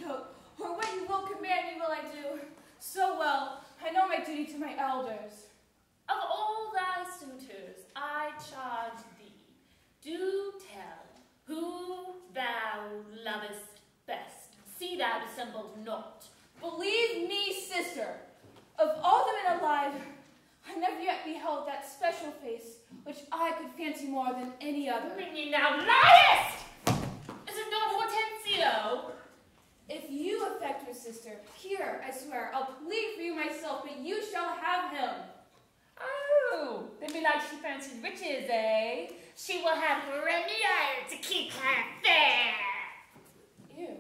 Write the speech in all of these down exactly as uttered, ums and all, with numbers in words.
note, or what you will command me will I do. So well, I know my duty to my elders. Of all thy suitors, I charge thee, do tell who thou lovest best. See thou dissemble not. Believe me, sister, of all the men alive, I never yet beheld that special face which I could fancy more than any other. Minion, thou liest! Is it not Hortensio? If you affect your sister, here, I swear, I'll plead for you myself, but you shall have him. Oh, then belike she fancied riches, eh? She will have Gremio to keep her fair. Ew.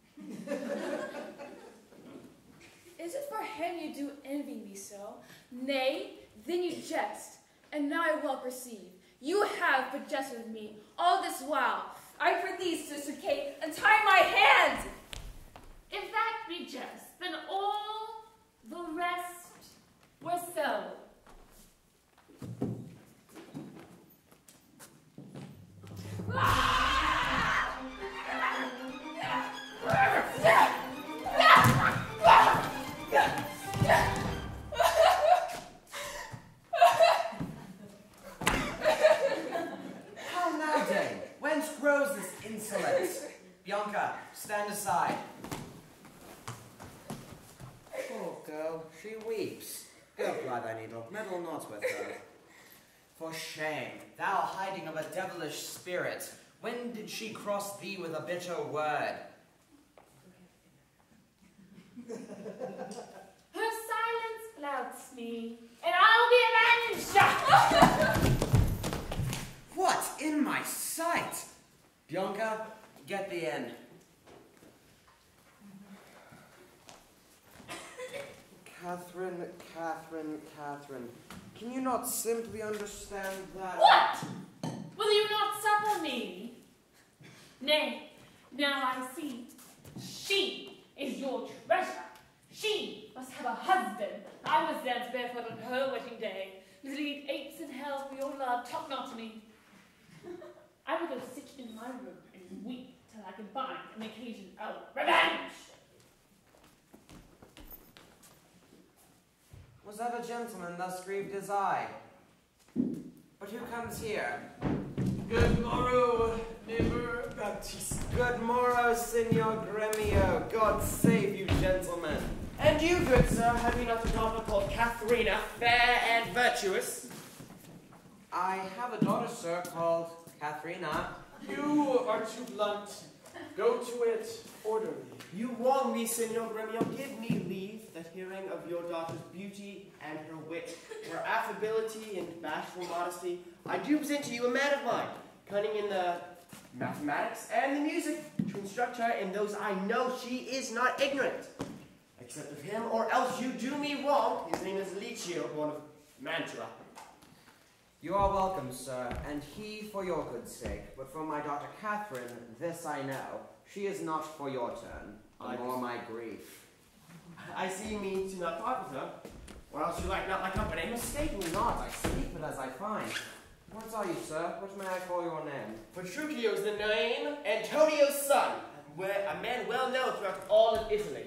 Is it for him you do envy me so? Nay, then you jest, and now I well perceive. You have but jested with me all this while. I prithee, Sister Kate, untie my hands! If that be just, then all the rest were so. How now, Dame? Whence grows this insolence? Bianca, stand aside. Poor girl, she weeps. Go ply thy needle, meddle not with her. For shame, thou hiding of a devilish spirit, when did she cross thee with a bitter word? Her silence flouts me, and I'll be avenged! What in my sight? Bianca, get thee in. Catherine, Catherine, Catherine, can you not simply understand that? What? Will you not suffer me? Nay, now I see. She is your treasure. She must have a husband. I was there barefoot on her wedding day. Little eat apes in hell for your love. Talk not to me. I will go sit in my room and weep till I can find an occasion of revenge. Was ever gentleman thus grieved as I? But who comes here? Good morrow, neighbor Baptiste. Good morrow, Signor Gremio. God save you, gentlemen. And you, good sir, have you not a daughter called Katharina, fair and virtuous? I have a daughter, sir, called Katharina. You are too blunt. Go to it orderly. You wrong me, Signor Gremio. Give me leave that hearing of your daughter's beauty and her wit, her affability and bashful modesty, I do present to you a man of mine, cunning in the mathematics and the music, to instruct her in those I know she is not ignorant. Except of him, or else you do me wrong. His name is Licio, born of Mantua. You are welcome, sir, and he for your good sake, but for my daughter Catherine, this I know. She is not for your turn, I nor my grief. I see you mean to not part with her, or else you like not my company. Mistake me not, I speak but as I find. What are you, sir? What may I call your name? Petruchio is the name, Antonio's son, a man well known throughout all of Italy.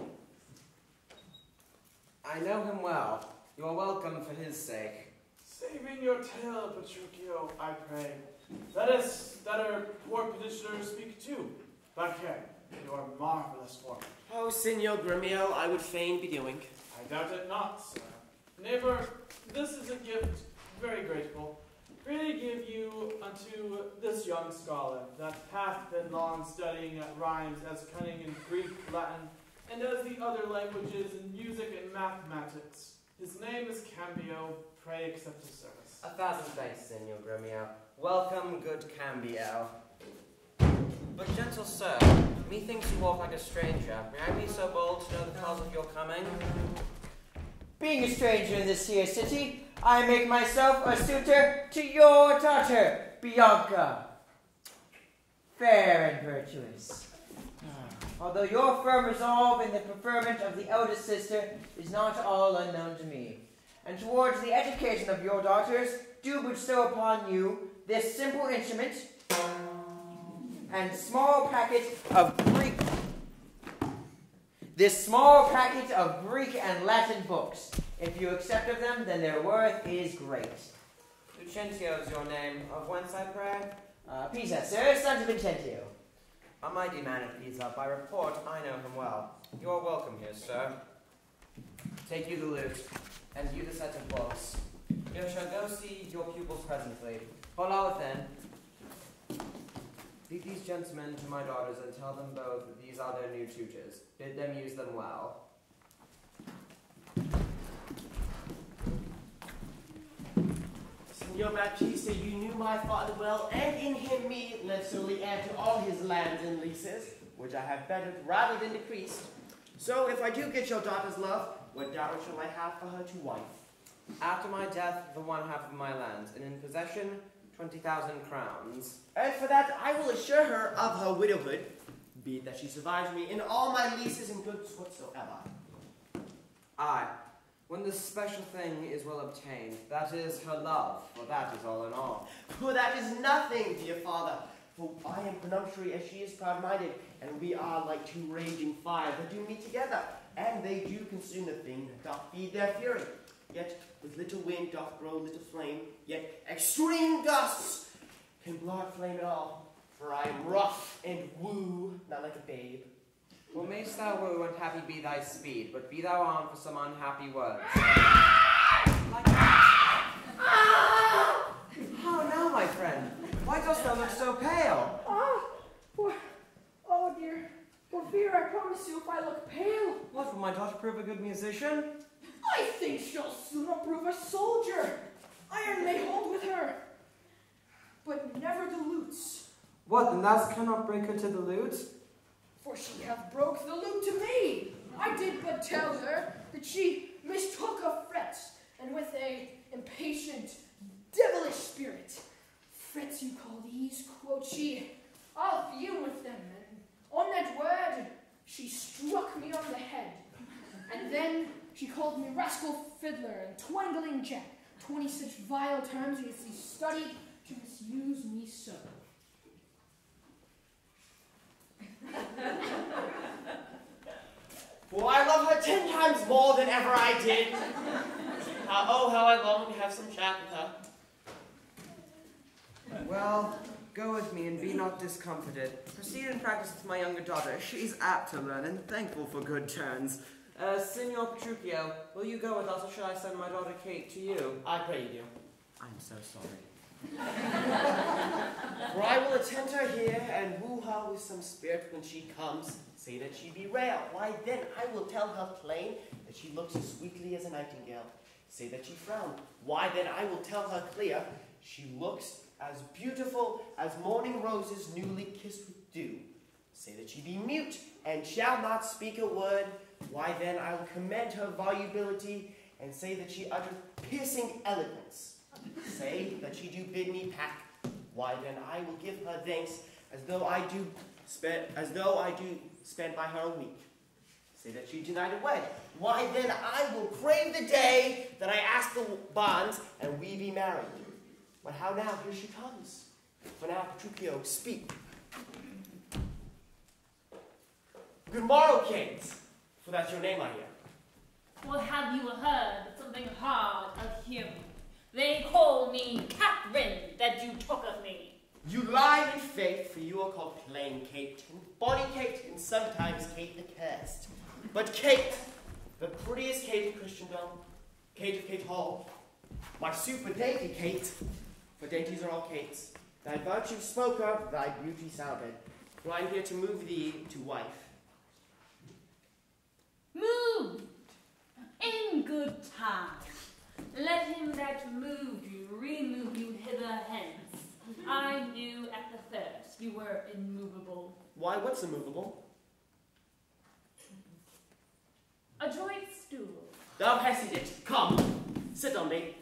I know him well. You are welcome for his sake. Saving your tale, Petruchio, I pray. Let us, that our poor petitioner, speak too. Bacchia, you are marvelous for me. Oh, Signor Gremio, I would fain be doing. I doubt it not, sir. Neighbor, this is a gift, very grateful. Really give you unto this young scholar, that hath been long studying at rhymes as cunning in Greek, Latin, and as the other languages in music and mathematics. His name is Cambio. Pray accept his service. A thousand thanks, Signor Gremio. Welcome, good Cambio. But, gentle sir, methinks you walk like a stranger. May I be so bold to know the cause of your coming? Being a stranger in this here city, I make myself a suitor to your daughter, Bianca. Fair and virtuous. Although your firm resolve in the preferment of the eldest sister is not all unknown to me, and towards the education of your daughters, do bestow upon you this simple instrument and small packet of Greek this small packet of Greek and Latin books. If you accept of them, then their worth is great. Lucentio's your name. Of whence, I pray? Uh, Pisa, sir, son of Vincentio. A mighty man at Pisa. By report, I know him well. You are welcome here, sir. Take you the lute, and you the set of books. You shall go see your pupils presently. Follow within. Lead these gentlemen to my daughters and tell them both that these are their new tutors. Bid them use them well. Signor Baptista, you knew my father well, and in him me left solely heir to all his lands and leases, which I have bettered rather than decreased. So if I do get your daughter's love, what dower shall I have for her to wife? After my death, the one half of my lands, and in possession, twenty thousand crowns. And for that I will assure her of her widowhood, be it that she survives me in all my leases and goods whatsoever. Aye, when this special thing is well obtained, that is her love, for that is all in all. For that is nothing, dear father, for I am presumptuary as she is proud-minded, and we are like two raging fires that do meet together, and they do consume the thing that doth feed their fury. Yet with little wind doth grow little flame, yet extreme gusts can blow out flame at all. For I am rough and woo, not like a babe. Well, mayst thou woo and happy be thy speed, but be thou armed for some unhappy words. Like How now, my friend? Why dost thou look so pale? Ah, poor, oh dear. For fear, I promise you, if I look pale. What, will my daughter prove a good musician? I think she'll sooner prove a soldier. Iron may hold with her, but never the lutes. What, then thou cannot break her to the lute? For she hath broke the lute to me. I did but tell her that she mistook a fret, and with a impatient, devilish spirit. Frets you call these, quoth she. I'll fume with them, and on that word she struck me on the head. And then she called me rascal fiddler and twangling jack, twenty such vile terms as he studied to misuse me so. For I love her ten times more than ever I did. Uh, oh, how I long to have some chat with her. Well, go with me and be not discomfited. Proceed and practice with my younger daughter. She's apt to learn and thankful for good turns. Uh, Signor Petruchio, will you go with us, or shall I send my daughter Kate to you? I pray you do. I'm so sorry. For I will attend her here and woo her with some spirit when she comes. Say that she be rare. Why then I will tell her plain that she looks as sweetly as a nightingale. Say that she frown. Why then I will tell her clear she looks as beautiful as morning roses newly kissed with dew. Say that she be mute and shall not speak a word. Why then I will commend her volubility and say that she uttereth piercing eloquence. Say that she do bid me pack. Why then I will give her thanks as though I do spend as though I do spend by her a week. Say that she denied a wed. Why then I will crave the day that I ask the bonds and we be married. But how now? Here she comes. For now, Petruchio, speak. Good morrow, Kate. For that's your name, I hear. Well, have you heard something hard of him? They call me Catherine, that you took of me. You lie in faith, for you are called plain Kate, and bonny Kate, and sometimes Kate the Cursed. But Kate, the prettiest Kate in Christendom, Kate of Kate Hall, my super dainty Kate, for dainties are all Kates, thy virtue spoke of, thy beauty sounded, for I am here to move thee to wife. Moved in good time. Let him that moved you remove you hither hence. I knew at the first you were immovable. Why, what's immovable? A joint stool. Thou hast it. Come, sit on me.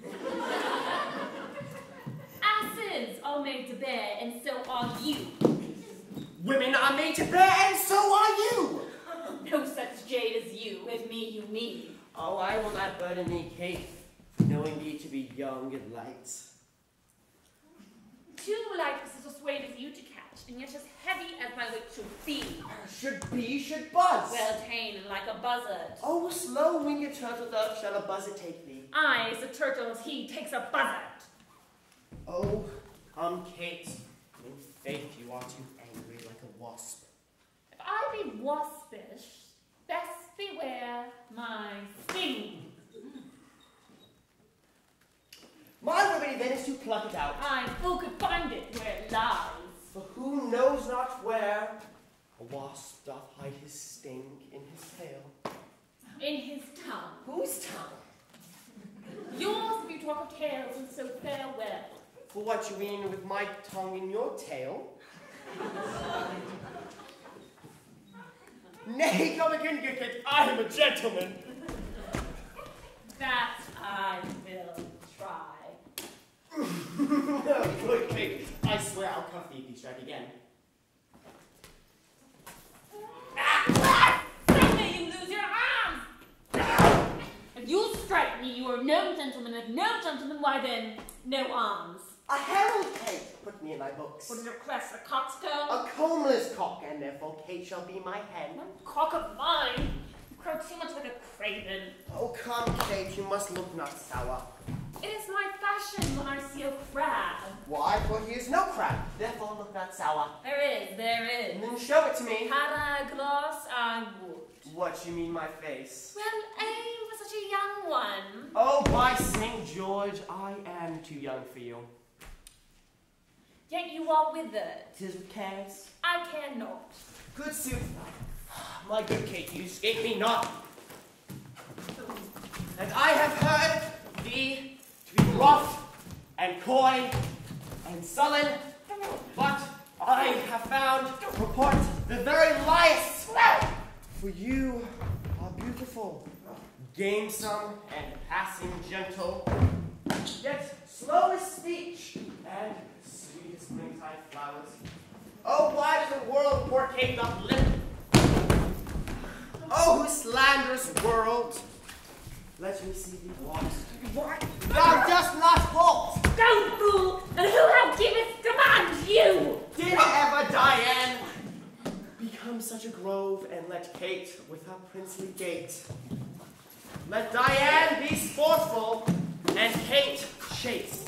Asses are made to bear, and so are you. Women are made to bear, and so are you. No such jade as you, with me you need. Oh, I will not burden thee, Kate, knowing thee to be young and light. Too light was persuaded you to catch. and yet as heavy as my wit should be. Should be, should buzz. Well ta'en like a buzzard. Oh, slow winged turtle dove shall a buzzard take thee. I, as a turtle as he, takes a buzzard. Oh, come, Kate. In faith, you are too angry like a wasp. If I be waspish, best beware my sting. My remedy then is to pluck it out. I, who could find it where it lies? For who knows not where a wasp doth hide his sting in his tail. In his tongue. Whose tongue? Yours, if you talk of tales, and so farewell. For what you mean with my tongue in your tail? Nay, come again, good Kate. I am a gentleman. That I will try. Good Kate. I swear I'll cuff thee if you strike again. Suddenly you lose your arms! If you strike me, you are no gentleman. If no gentleman, why then, no arms. A herald, Kate. Put me in thy books. What is your crest, a coxcomb? A combless cock, and therefore Kate shall be my hen. One cock of mine? You crow too much like a craven. Oh, come, Kate, you must look not sour. It is my fashion when I see a crab. Why? For he is no crab, therefore look not sour. There is, there is. And then show it to me. Had I a glass, I would. What, you mean my face? Well, aim for such a young one. Oh, by Saint George, I am too young for you. Yet you are withered. Tis with cares. I care not. Good sooth. My good Kate, you escape me not. And I have heard thee to be rough and coy and sullen, but I have found report the very liest. For you are beautiful, gamesome, and passing gentle, yet slow of speech and sweet as springtide flowers. Oh, why does the world poor Kate not live? Oh, who slanderous world! Let me see thee walk. What? Thou dost not halt! Go, fool! And who have giveth command you? Did ever Diane become such a grove and let Kate with her princely gait? Let Diane be sportful and Kate chaste.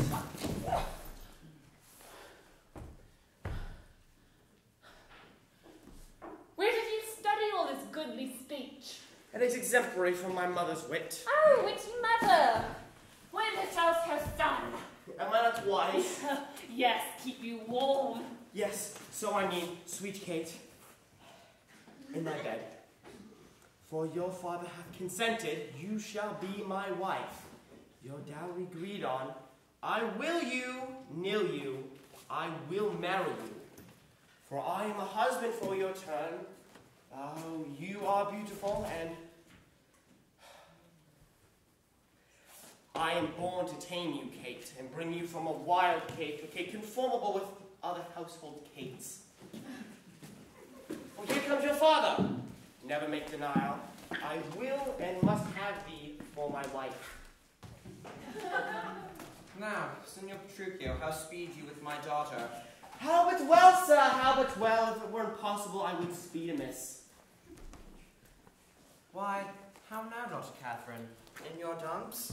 Where did you study all this goodly speech? It is exemplary from my mother's wit. Oh, witty mother! When hast thou her son? Am I not wise? Yes, keep you warm. Yes, so I mean, sweet Kate, in thy bed. For your father hath consented, you shall be my wife. Your dowry agreed on, I will you, nil you, I will marry you. For I am a husband for your turn. Oh, you are beautiful, and I am born to tame you, Kate, and bring you from a wild Kate, a Kate conformable with other household Kates. Well, here comes your father. Never make denial. I will and must have thee for my wife. Now, Signor Petruchio, how speed you with my daughter? How but well, sir, how but well. If it were impossible, I would speed amiss. Why, how now, Daughter Catherine? In your dumps?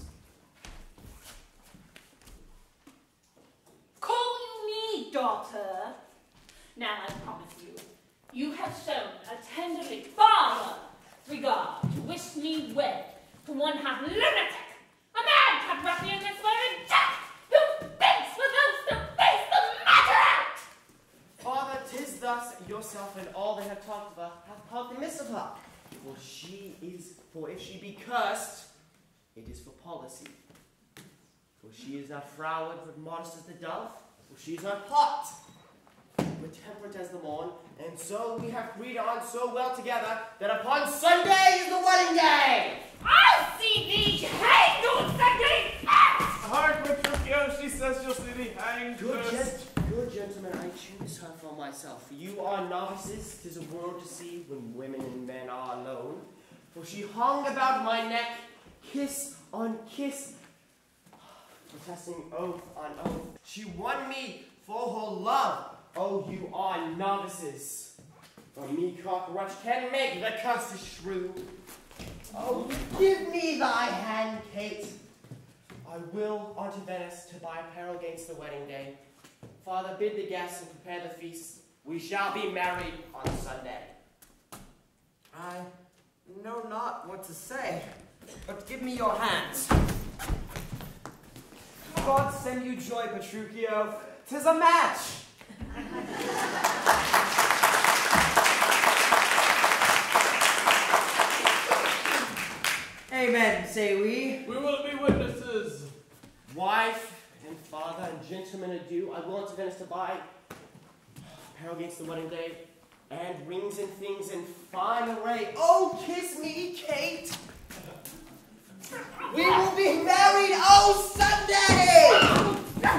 Call you me, daughter. Now I promise you, you have shown a tenderly father regard to wish me wed to one half lunatic, a madcap ruffian this way Jack, who thinks without to face the matter out. Father, 'tis thus yourself and all they have talked of her have talked amiss of her. For she is, for if she be cursed, it is for policy. For she is not froward, but modest as the dove. For she is not hot, but temperate as the morn. And so we have agreed on so well together that upon Sunday is the wedding day. I'll see thee hanged on Sunday. Hard Petruchio, she says you'll see thee hanged Good, first. gent- good gentlemen, I choose her for myself. For you are novices, 'tis a world to see when women and men are alone. For she hung about my neck, kiss on kiss, protesting oath on oath. She won me for her love, Oh, you are novices. For me, cockroach can make the custard shrew. Oh, give me thy hand, Kate. I will on to Venice to buy apparel against the wedding day. Father, bid the guests and prepare the feast. We shall be married on Sunday. I know not what to say, but give me your hands. God send you joy, Petruchio. 'Tis a match. Amen, say we. We will be witnesses. Wife and father and gentlemen adieu. I will on to Venice to buy apparel against the wedding day, and rings and things in fine array. Oh, kiss me, Kate. We will be married, oh, Sunday!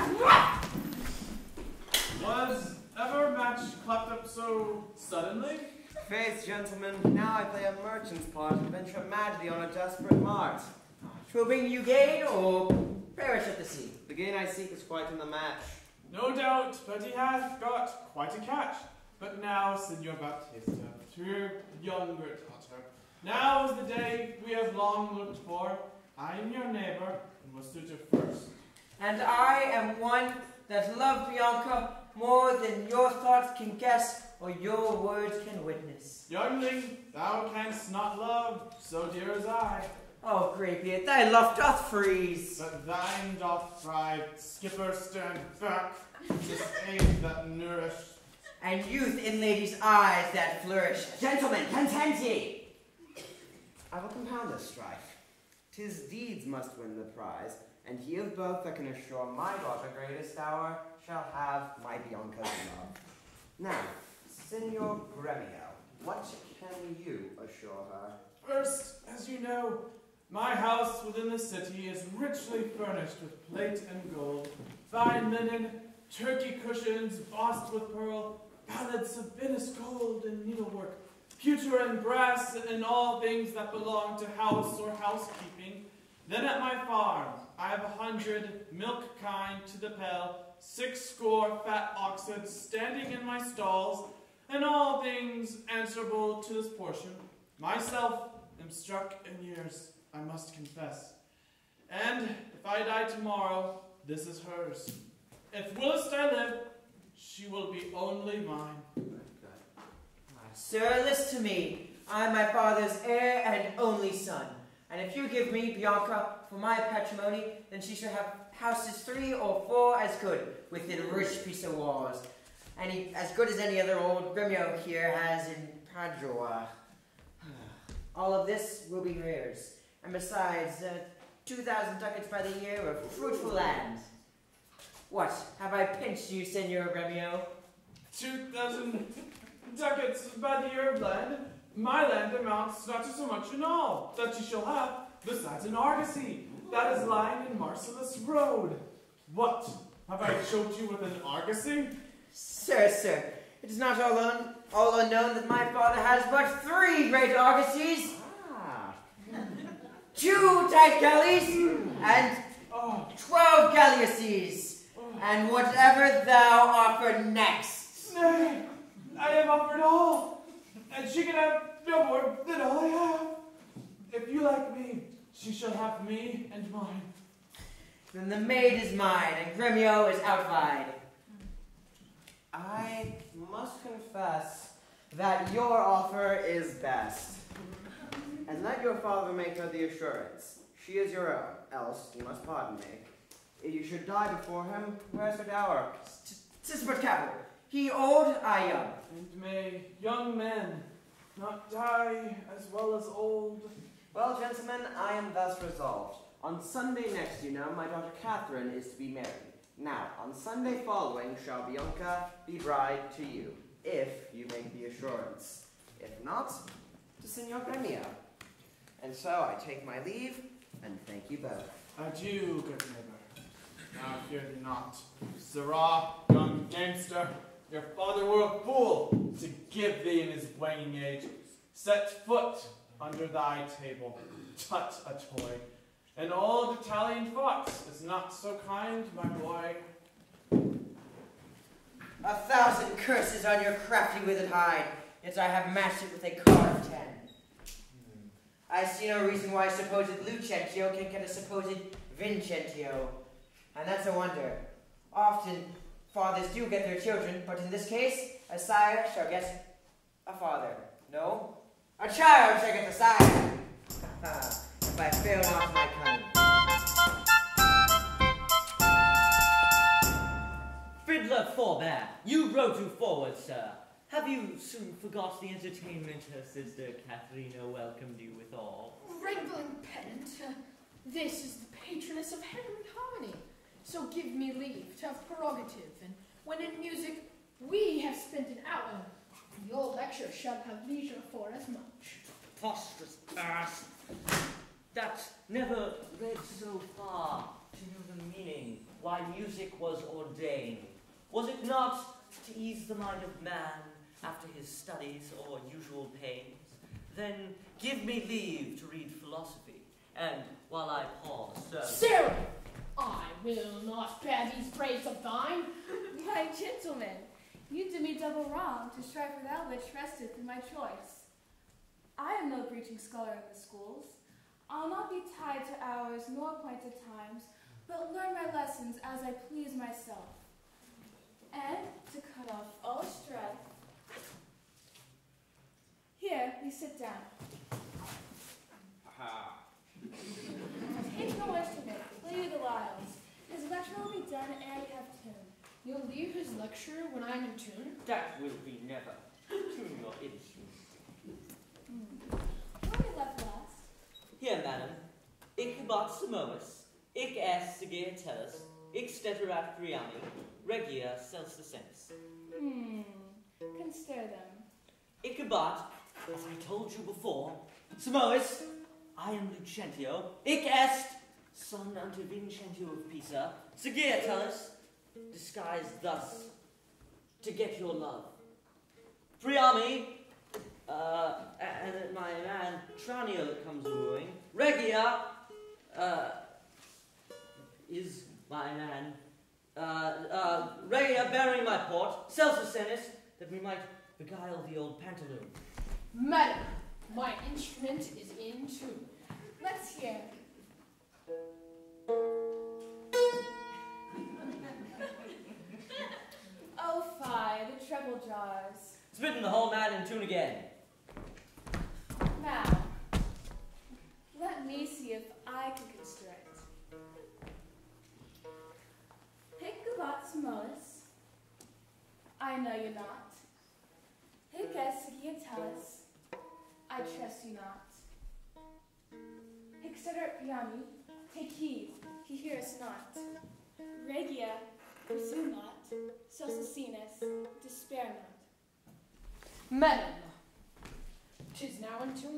Was ever a match clapped up so suddenly? Faith, gentlemen, now I play a merchant's part and venture madly on a desperate mart. Twill bring you gain or perish at the sea. The gain I seek is quite in the match. No doubt, but he hath got quite a catch. But now, Signor Baptista, to your younger daughter, now is the day we have long looked for. I am your neighbor, and will suit her first. And I am one that love Bianca more than your thoughts can guess or your words can witness. Youngling, thou canst not love so dear as I. Oh, Greybeard, thy love doth freeze. But thine doth thrive, skipper stand back, this aid that nourish. And youth in ladies' eyes that flourish. Gentlemen, contend ye! I will compound this strife. 'Tis deeds must win the prize, and he of both that can assure my daughter greatest dower shall have my Bianca's love. Now, Signor Gremio, what can you assure her? First, as you know, my house within the city is richly furnished with plate and gold, fine linen, turkey cushions bossed with pearl, palettes of Venice gold and needlework, pewter and brass, and all things that belong to house or housekeeping. Then at my farm, I have a hundred milk kine to the pail, six score fat oxen standing in my stalls, and all things answerable to this portion. Myself am struck in years, I must confess. And if I die tomorrow, this is hers. If whilst I live, she will be only mine. Sir, listen to me. I am my father's heir and only son. And if you give me Bianca for my patrimony, then she shall have houses three or four as good within a rich piece of walls. Any as good as any other old Gremio here has in Padua. All of this will be yours. And besides, uh, two thousand ducats by the year of fruitful land. What, have I pinched you, Senor Gremio? Two thousand ducats by the year of land. My land amounts not to so much in all that you shall have, besides an argosy that is lying in Marcellus Road. What, have I choked you with an argosy? Sir, sir, it is not all, un all unknown that my father has but three great argosies. Ah. Two tight galleys, and Oh, twelve galleasses, and whatever thou offer next. nay, I have offered all, and she can have no more than all I have. If you like me, she shall have me and mine. Then the maid is mine, and Gremio is outvied. I must confess that your offer is best. And let your father make her the assurance. She is your own, else you must pardon me. If you should die before him, where's her dower? Tis but cavil. He old, I young. And may young men not die as well as old. Well, gentlemen, I am thus resolved. On Sunday next, you know, my daughter Catherine is to be married. Now, on Sunday following shall Bianca be bride to you, if you make the assurance. If not, to Signor Gremio. And so I take my leave, and thank you both. Adieu, good neighbor. Now fear thee not. Sirrah, young gamester, your father were a fool to give thee in his waning age. Set foot under thy table, tut a toy. An old Italian fox is not so kind, my boy. A thousand curses on your crafty withered hide, yet I have matched it with a card of ten. Hmm. I see no reason why supposed Lucentio can get a supposed Vincentio. And that's a wonder. Often fathers do get their children, but in this case, a sire shall get a father. No, a child shall get a sire. If I fail not my cunning. Fiddler forbear, you row too forward, sir. Have you soon forgot the entertainment her sister Katharina welcomed you withal? Wrangling pedant, uh, this is the patroness of heavenly harmony, so give me leave to have prerogative, and when in music we have spent an hour, your lecture shall have leisure for as much. Preposterous ass! That never read so far to know the meaning why music was ordained. Was it not to ease the mind of man after his studies or usual pains? Then give me leave to read philosophy, and while I pause, sir... Sarah! I will not bear these praise of thine. My gentleman, you do me double wrong to strive for that which resteth in my choice. I am no preaching scholar in the schools. I'll not be tied to hours nor appointed times, but learn my lessons as I please myself. And to cut off all strife, here we sit down. Aha. Take no instrument, play the lyles. His lecture will be done ere we have tune. You'll leave his lecture when I'm in tune? That will be never. Tune your instrument. Hmm. Where we left last? Here, madam. Ich bat Simois, ich est Sagittellus, ich steterat Priami, regia Celsius. Hmm. Consider them. Ichabod, as I told you before, Simois, I am Lucentio, ich est son unto Vincentio of Pisa, Sagittellus, disguised thus to get your love. Priami, uh, and my man Tranio that comes wooing, Regia, uh, is my man, uh, uh, Regia bearing my port, Celsius, that we might beguile the old pantaloon. Madam, my instrument is in tune. Let's hear. Oh, fie, the treble jars. Spitting the whole man in tune again. Now, let me see if I can construct. Hic Simois, I know you not. Hic Sagittellus, I trust you not. Hic Sederat Priami, take heed, he heareth not. Regia, presume not. Celsius, despair not. Madam, 'tis now in tune.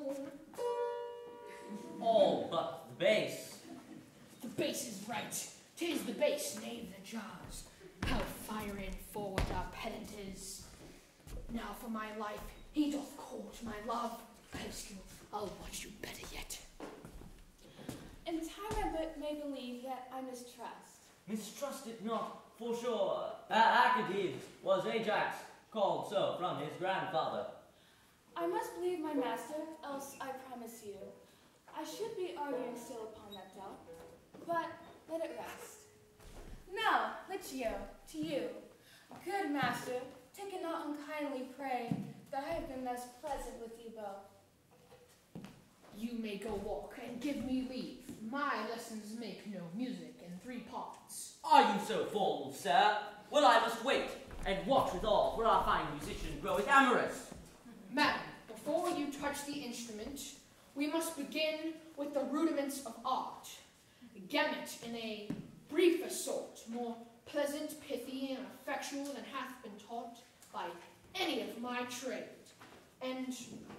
All but the bass. The bass is right. 'Tis the bass, knave the jars. How firing forward our pedant is. Now for my life, he doth court my love. Ask you, I'll watch you better yet. In time I but may believe, yet I mistrust. Mistrust it not, for sure. Uh, Acadides was Ajax, called so from his grandfather. I must believe my master, else I promise you, I should be arguing still upon that doubt. But let it rest. Now, Licio, to you. Good master, take it not unkindly, pray, that I have been less pleasant with you both. You may go walk, and give me leave. My lessons make no music in three parts. Are you so formal, sir? Well, I must wait, and watch withal, for our fine musician groweth amorous. Madam, before you touch the instrument, we must begin with the rudiments of art. Gamut in a briefer sort, more pleasant, pithy, and effectual than hath been taught by any of my trade. And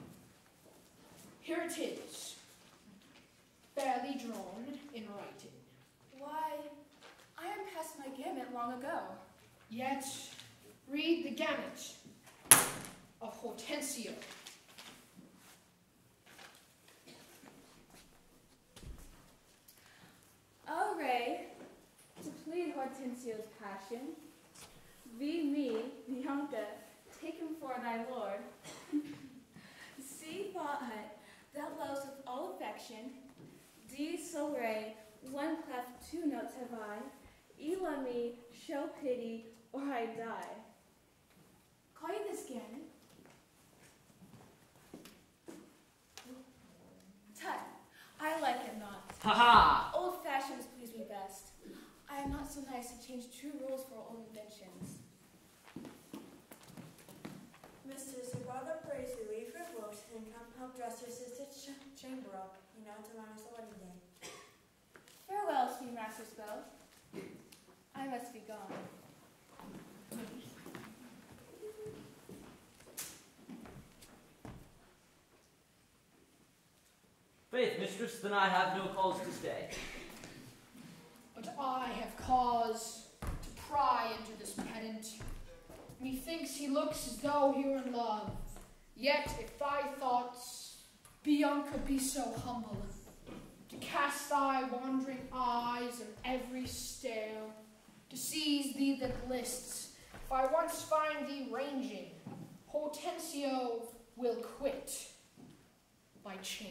here it is, fairly drawn in writing. Why, I am past my gamut long ago. Yet, read the gamut of Hortensio. Oh, Ray, to plead Hortensio's passion, Be me, Bianca, take him for thy lord. See, thought hut, that loves with all affection. D sol re, one clef, two notes have I. E la me, show pity, or I die. Call you this, Gannon? Tut, I like it not. Ha ha! Old fashions please me best. I am not so nice to change true rules for old inventions. Mistress, your brother prays you leave your books and come help dress your sister's ch chamber up. You know, tomorrow's the wedding day. Farewell, sweet master spell. I must be gone. Faith, mistress, then I have no cause to stay. But I have cause to pry into this pedant. Methinks he looks as though he were in love. Yet if thy thoughts, Bianca, be so humble, to cast thy wandering eyes in every stare, to seize thee that lists, if I once find thee ranging, Hortensio will quit by changing.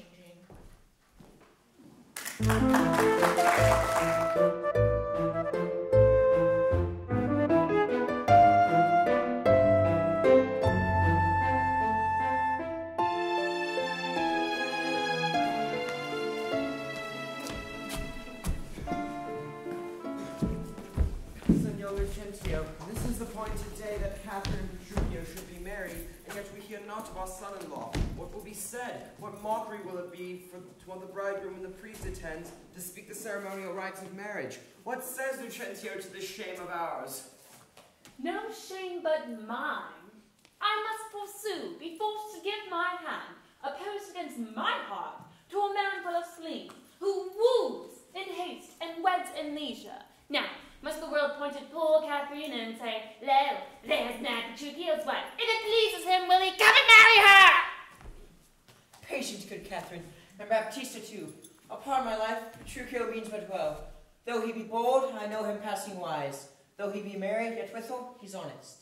Senor Lucentio, this is the appointed day that Catherine and Petruchio should be married, and yet we hear not of our son-in-law. What will be said? What mockery will it be for when the bridegroom and the priest attend to speak the ceremonial rites of marriage? What says Lucentio to this shame of ours? No shame but mine. I must forsooth be forced to give my hand, opposed against my heart, to a man full of spleen, who woos in haste and weds in leisure. Now, must the world point at poor Catherine and say, lo, there's Nag Petruchio's wife. If it pleases him, will he come and marry her? Patience, good Catherine, and Baptista too. Upon my life, Petruchio means but well. Though he be bold, I know him passing wise. Though he be married, yet withal, he's honest.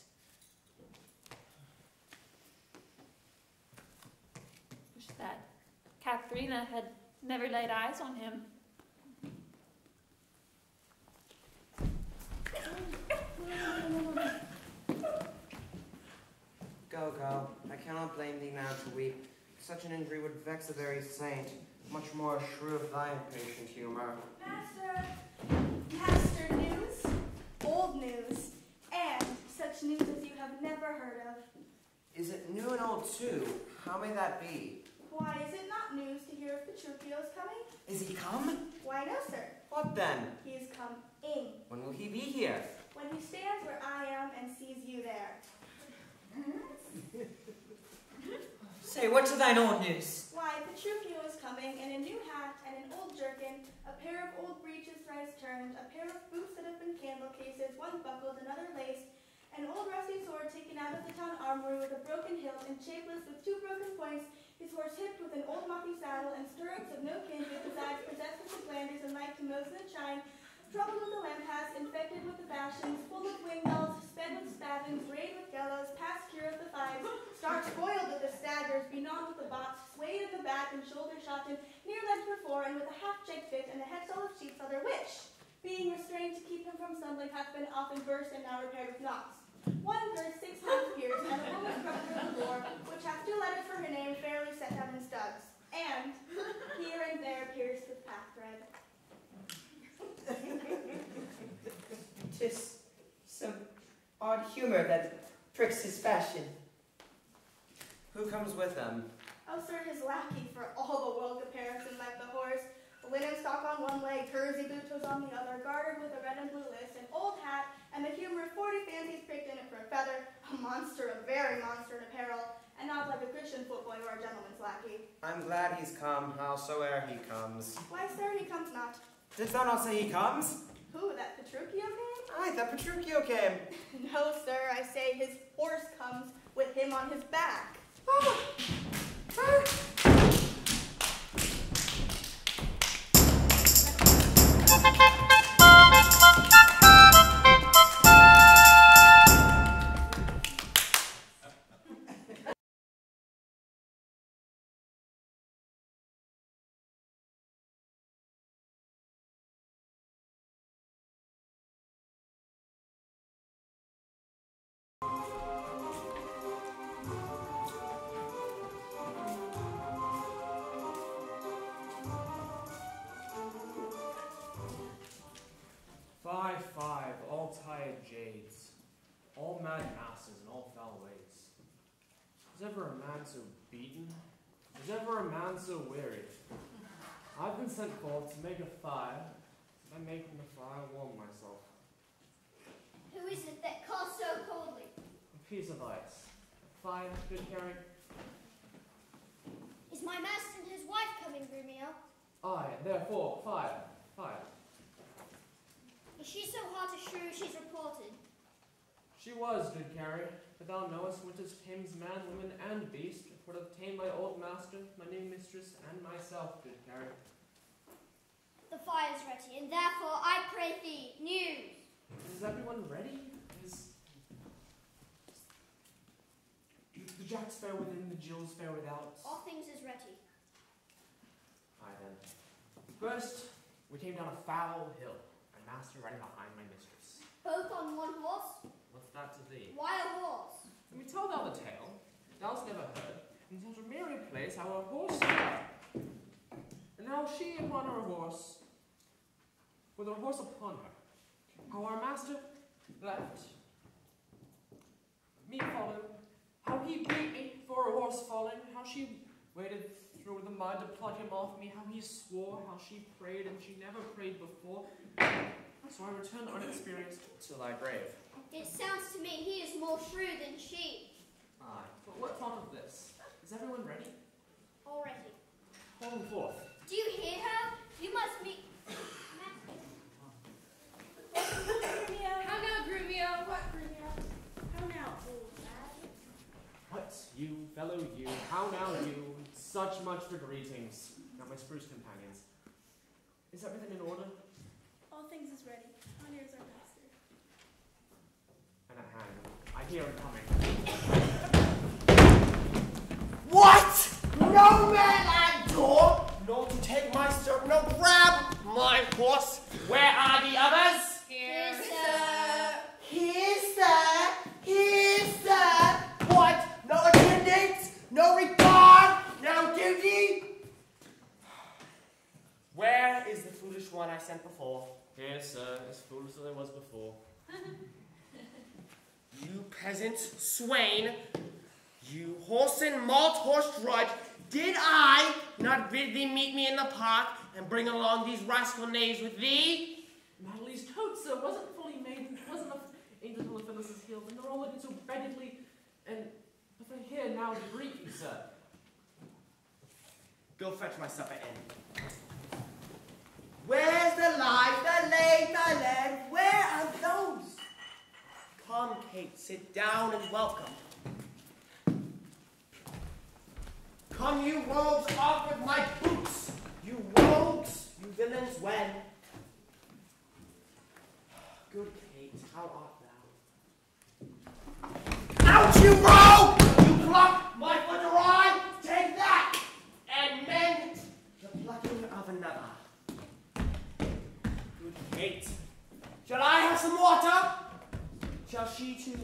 Wish that Katharina had never laid eyes on him. Go, go. I cannot blame thee now to weep. Such an injury would vex a very saint. Much more shrew of thy impatient humor. Master, Master, news, old news, and such news as you have never heard of. Is it new and old too? How may that be? Why, is it not news to hear of Petruchio's coming? Is he come? Why, no, sir. What then? He is come in. When will he be here? When he stands where I am and sees you there. Say, what's thine old news? Why, Petruchio is coming in a new hat and an old jerkin, a pair of old breeches thrice turned, a pair of boots that have been candle cases, one buckled, another laced, an old rusty sword taken out of the town armory with a broken hilt and shapeless with two broken points, his horse hipped with an old mocky saddle and stirrups of no kindred, besides possessed with the glanders and like to most and shine, troubled with the lampass, infected with the fashions, full of windmills, sped with spavins, rayed with gallows, past cure of the fives, stark spoiled with the staggers, benumbed with the bots, swayed in the back and shoulder shotten, near legs before, and with a half-checked bit and a headstall of sheep's leather, which, being restrained to keep him from stumbling, hath been often burst and now repaired with knots. One girth six times pierced, and a woman struck through the door, which hath two letters for her name fairly set down in studs, and here and there pierced with pack thread. Tis some odd humor that pricks his fashion. Who comes with him? Oh, sir, his lackey for all the world comparison like the horse. A linen stock on one leg, kersey boot toes on the other, gartered with a red and blue list, an old hat, and the humor of forty fancies pricked in it for a feather, a monster, a very monster in apparel, and not like a Christian footboy or a gentleman's lackey. I'm glad he's come, howsoe'er he comes. Why, sir, he comes not. Didst thou not say he comes? Who, that Petruchio came? Aye, that Petruchio came. No, sir, I say his horse comes with him on his back. Ah. Ah. five all-tired jades, all mad masses and all foul ways. Was ever a man so beaten? Was ever a man so weary? I've been sent forth to make a fire, and by making the fire warm myself. Who is it that calls so coldly? A piece of ice. A fire, good carry. Is my master and his wife coming, Grumio? Aye, therefore, fire, fire. Is she so hot a shrew she's reported? She was, good carry, but thou knowest winter's tames man, woman, and beast, for to obtain my old master, my new mistress, and myself, good carry. The fire's ready, and therefore I pray thee, news. Is everyone ready? Is the jacks fair within, the jills fair without? All things is ready. Aye then. First, we came down a foul hill, my master riding behind my mistress. Both on one horse? What's that to thee? Why a horse? Let me tell thou the tale. Thou'st never heard. In such a merry place how a horse died. And how she upon her horse, with her horse upon her, how our master left, me followed, how he beat me for her horse falling, how she waded through the mud to pluck him off me, how he swore, how she prayed, and she never prayed before. So I returned unexperienced to thy grave. It sounds to me he is more shrew than she. Aye, but what thought of this? Is everyone ready? Already. Hold them forth. Do you hear her? You must meet... How now, Grumio? What, Grumio? How now, old lad? What, you, fellow you, how now you, such much for greetings, now my spruce companions. Is everything in order? All things is ready. On ears our master. And at hand, I hear him coming. What? No man at door, nor to take my stirrup, no grab my horse. Where are the others? Here, sir. Here, sir. Here, sir. What? No attendance? No regard? No duty? Where is the foolish one I sent before? Here, sir, as foolish as I was before. You peasant swain, you horse and malt horse drudge, did I not bid thee meet me in the park and bring along these rascal knaves with thee? Natalie's coat, sir, wasn't fully made, wasn't aimed until Phyllis's heels, and they're all looking so readily, and but they're here now to greet you, sir. Go fetch my supper in. Where's the light, the late, the lead? Where are those? Come, Kate, sit down and welcome. Come, you rogues, off with my boots. You rogues, you villains, when? Good Kate, how art thou? Out, you rogue! You pluck my foot awry! Take that! And mend the plucking of another. Good Kate, shall I have some water? Shall she too?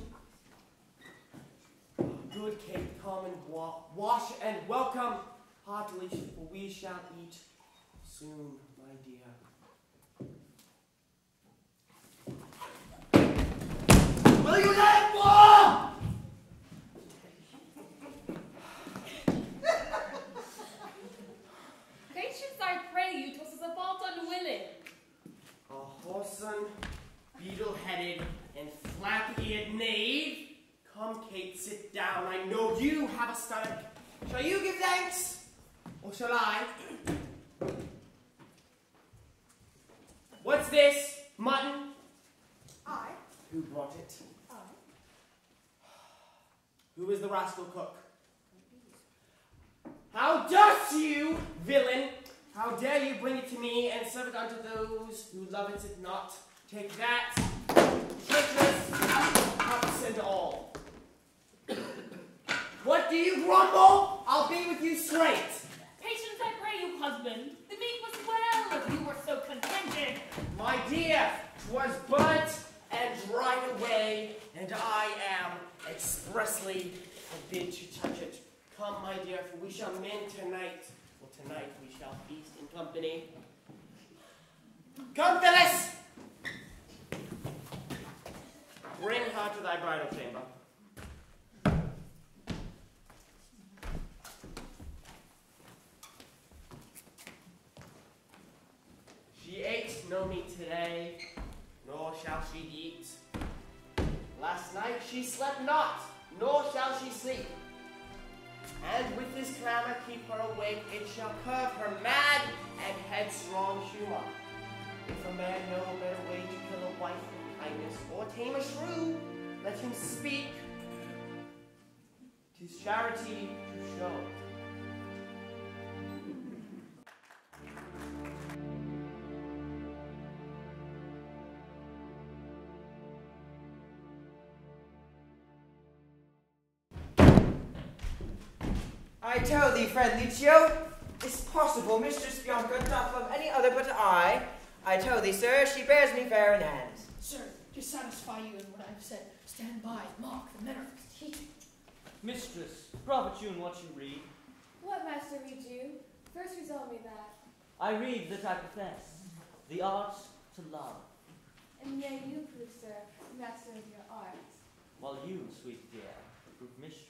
Good Kate, come and wa wash and welcome heartily, for we shall eat soon, my dear. Will you let it fall? Patience, I pray you, 'twas a fault unwilling. A whoreson, beetle-headed, and flap-eared knave. Come, Kate, sit down. I know you have a stomach. Shall you give thanks? Or shall I? What's this? Mutton? I. Who brought it? I. Who is the rascal cook? How dost you, villain? How dare you bring it to me and serve it unto those who love it not? Take that, traitorous, cups and all. What do you grumble? I'll be with you straight. Patience, I pray you, husband. The meat was well, if you were so contented. My dear, 'twas burnt and dried away, and I am expressly forbid to touch it. Come, my dear, for we shall mend tonight. Well, tonight we shall feast in company. Come, Phyllis! her to thy bridal chamber. She ate no meat today, nor shall she eat. Last night she slept not, nor shall she sleep. And with this clamor keep her awake, it shall curb her mad and headstrong humor. If a man know a better way to kill a wife with kindness, or tame a shrew, let him speak. 'Tis charity to show. I tell thee, friend Lucio, is possible Mistress Bianca doth love any other but I? I tell thee, sir, she bears me fair in hand. Sir, to satisfy you in what I've said, stand by, mark the manner of his teaching. Mistress, profit you in what you read. What, master, read you? First resolve me that. I read that I profess the art to love, And yet you prove, sir, master of your art. while you, sweet dear, prove mistress.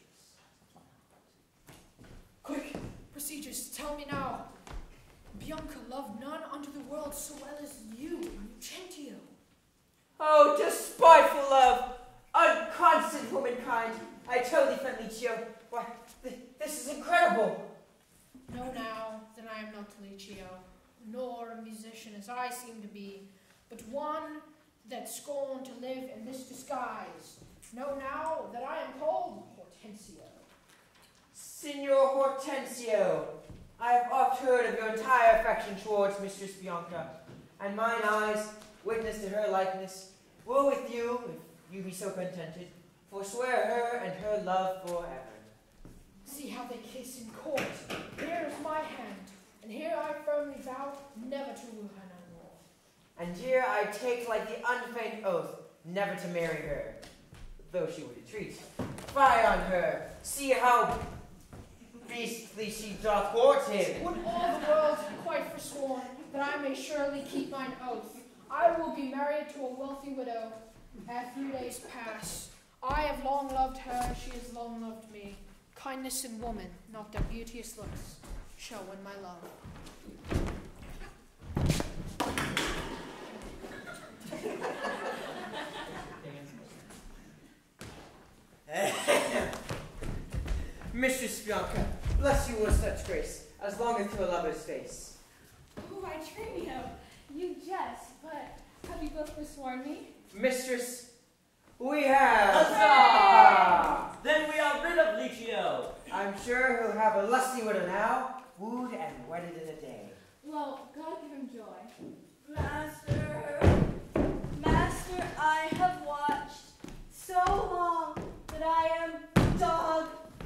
Quick, procedures, tell me now. Bianca loved none unto the world so well as you, Lucentio. Oh, despiteful love, unconstant womankind, I tell thee, friend Lucio, why, th this is incredible. Know now that I am not Licio, nor a musician as I seem to be, but one that scorned to live in this disguise. Know now that I am called Hortensio. Signor Hortensio, I have oft heard of your entire affection towards Mistress Bianca, and mine eyes, witness to her likeness, will with you, if you be so contented, forswear her and her love forever. See how they kiss in court. Here is my hand, and here I firmly vow never to woo her no more. And here I take like the unfeigned oath never to marry her, though she would entreat. Fie on her, see how beastly she doth court him. Would all the world quite forsworn, that I may surely keep mine oath. I will be married to a wealthy widow. Ere three days pass, I have long loved her, she has long loved me. Kindness in woman, not their beauteous looks, shall win my love. Mistress Bianca, bless you with such grace, as longeth to a lover's face. Oh, I train you. You jest, but have you both forsworn me? Mistress, we have. Huzzah! Then we are rid of Licio. I'm sure he'll have a lusty widow now, wooed and wedded in a day. Well, God give him joy. Master, Master, I have watched so long that I am dog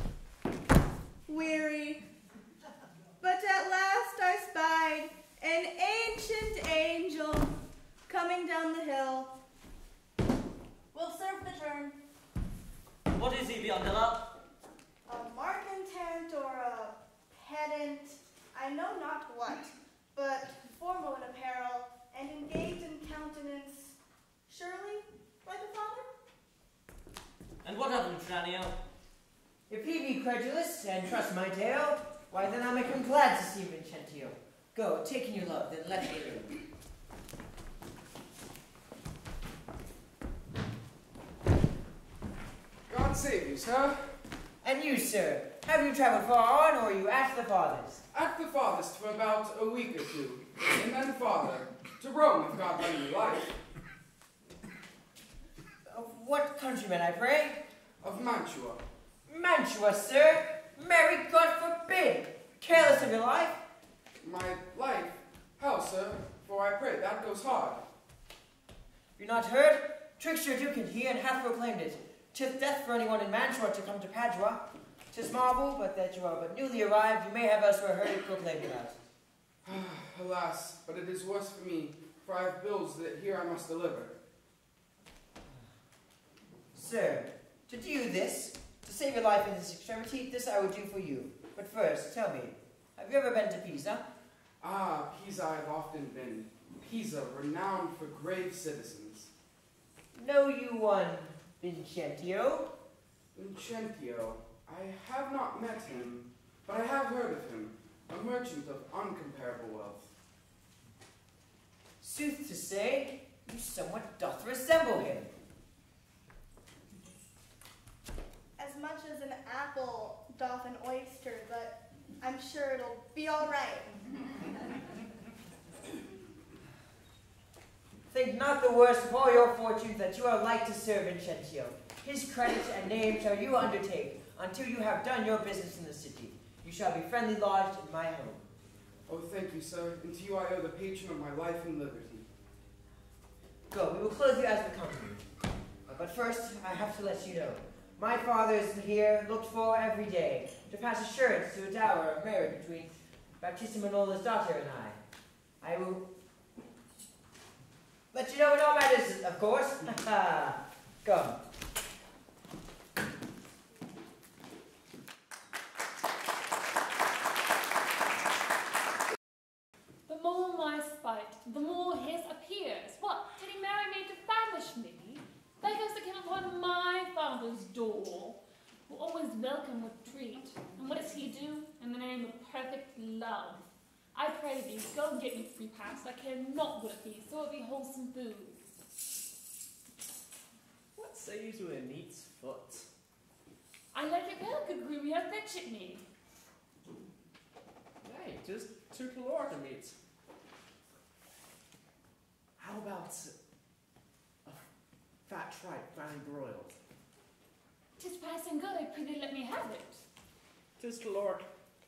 weary. But at last I spied an ancient angel coming down the hill. Will serve the turn. What is he, Biondella? A marcontent or a pedant, I know not what, but formal in apparel and engaged in countenance, surely like a father? And what of him, Tranio? If he be credulous and trust my tale, why then I'll make him glad to see Vincentio. Go, take in your love, then let me in. God save you, sir. And you, sir, have you traveled far on, or are you at the farthest? At the farthest for about a week or two, and then farther, to Rome if God lend me life. Of what countryman, I pray? Of Mantua. Mantua, sir? Marry, God forbid! Careless of your life? My life? How, sir? For I pray, that goes hard. You not heard? Trickster Duke and he, and hath proclaimed it. 'Tis death for anyone in Mantua to come to Padua. 'Tis marvel, but that you are but newly arrived, you may have elsewhere heard it proclaimed about. Alas, but it is worse for me, for I have bills that here I must deliver. Sir, to do you this, to save your life in this extremity, this I would do for you. But first, tell me, have you ever been to Pisa? Ah, Pisa I have often been. Pisa, renowned for grave citizens. Know you one Vincentio? Vincentio. I have not met him, but I have heard of him. A merchant of uncomparable wealth. Sooth to say, you somewhat doth resemble him. As much as an apple doth an oyster, but I'm sure it'll be all right. Think not the worse of all your fortunes that you are like to Sir Vincentio. His credit and name shall you undertake until you have done your business in the city. You shall be friendly lodged in my home. Oh, thank you, sir. And to you I owe the patron of my life and liberty. Go, we will clothe you as the company. But first, I have to let you know. My father is here, looked for every day, to pass assurance to a dower of marriage between Baptista Manola's daughter and I. I will let you know in all matters, of course. Come. The more my spite, the more his appears. What, did he marry me to famish me? Beggars that came upon my father's door were always welcome with treat. And what does he do in the name of perfect love? I pray thee, go and get me free pass. I care not what it be, so it be wholesome food. What say you to a neat's foot? I like it well, good groom, you have fetch it me. Nay, just two caloric meat. How about a fat tripe, finely broiled? Tis passing good, I prithee let me have it. Tis caloric.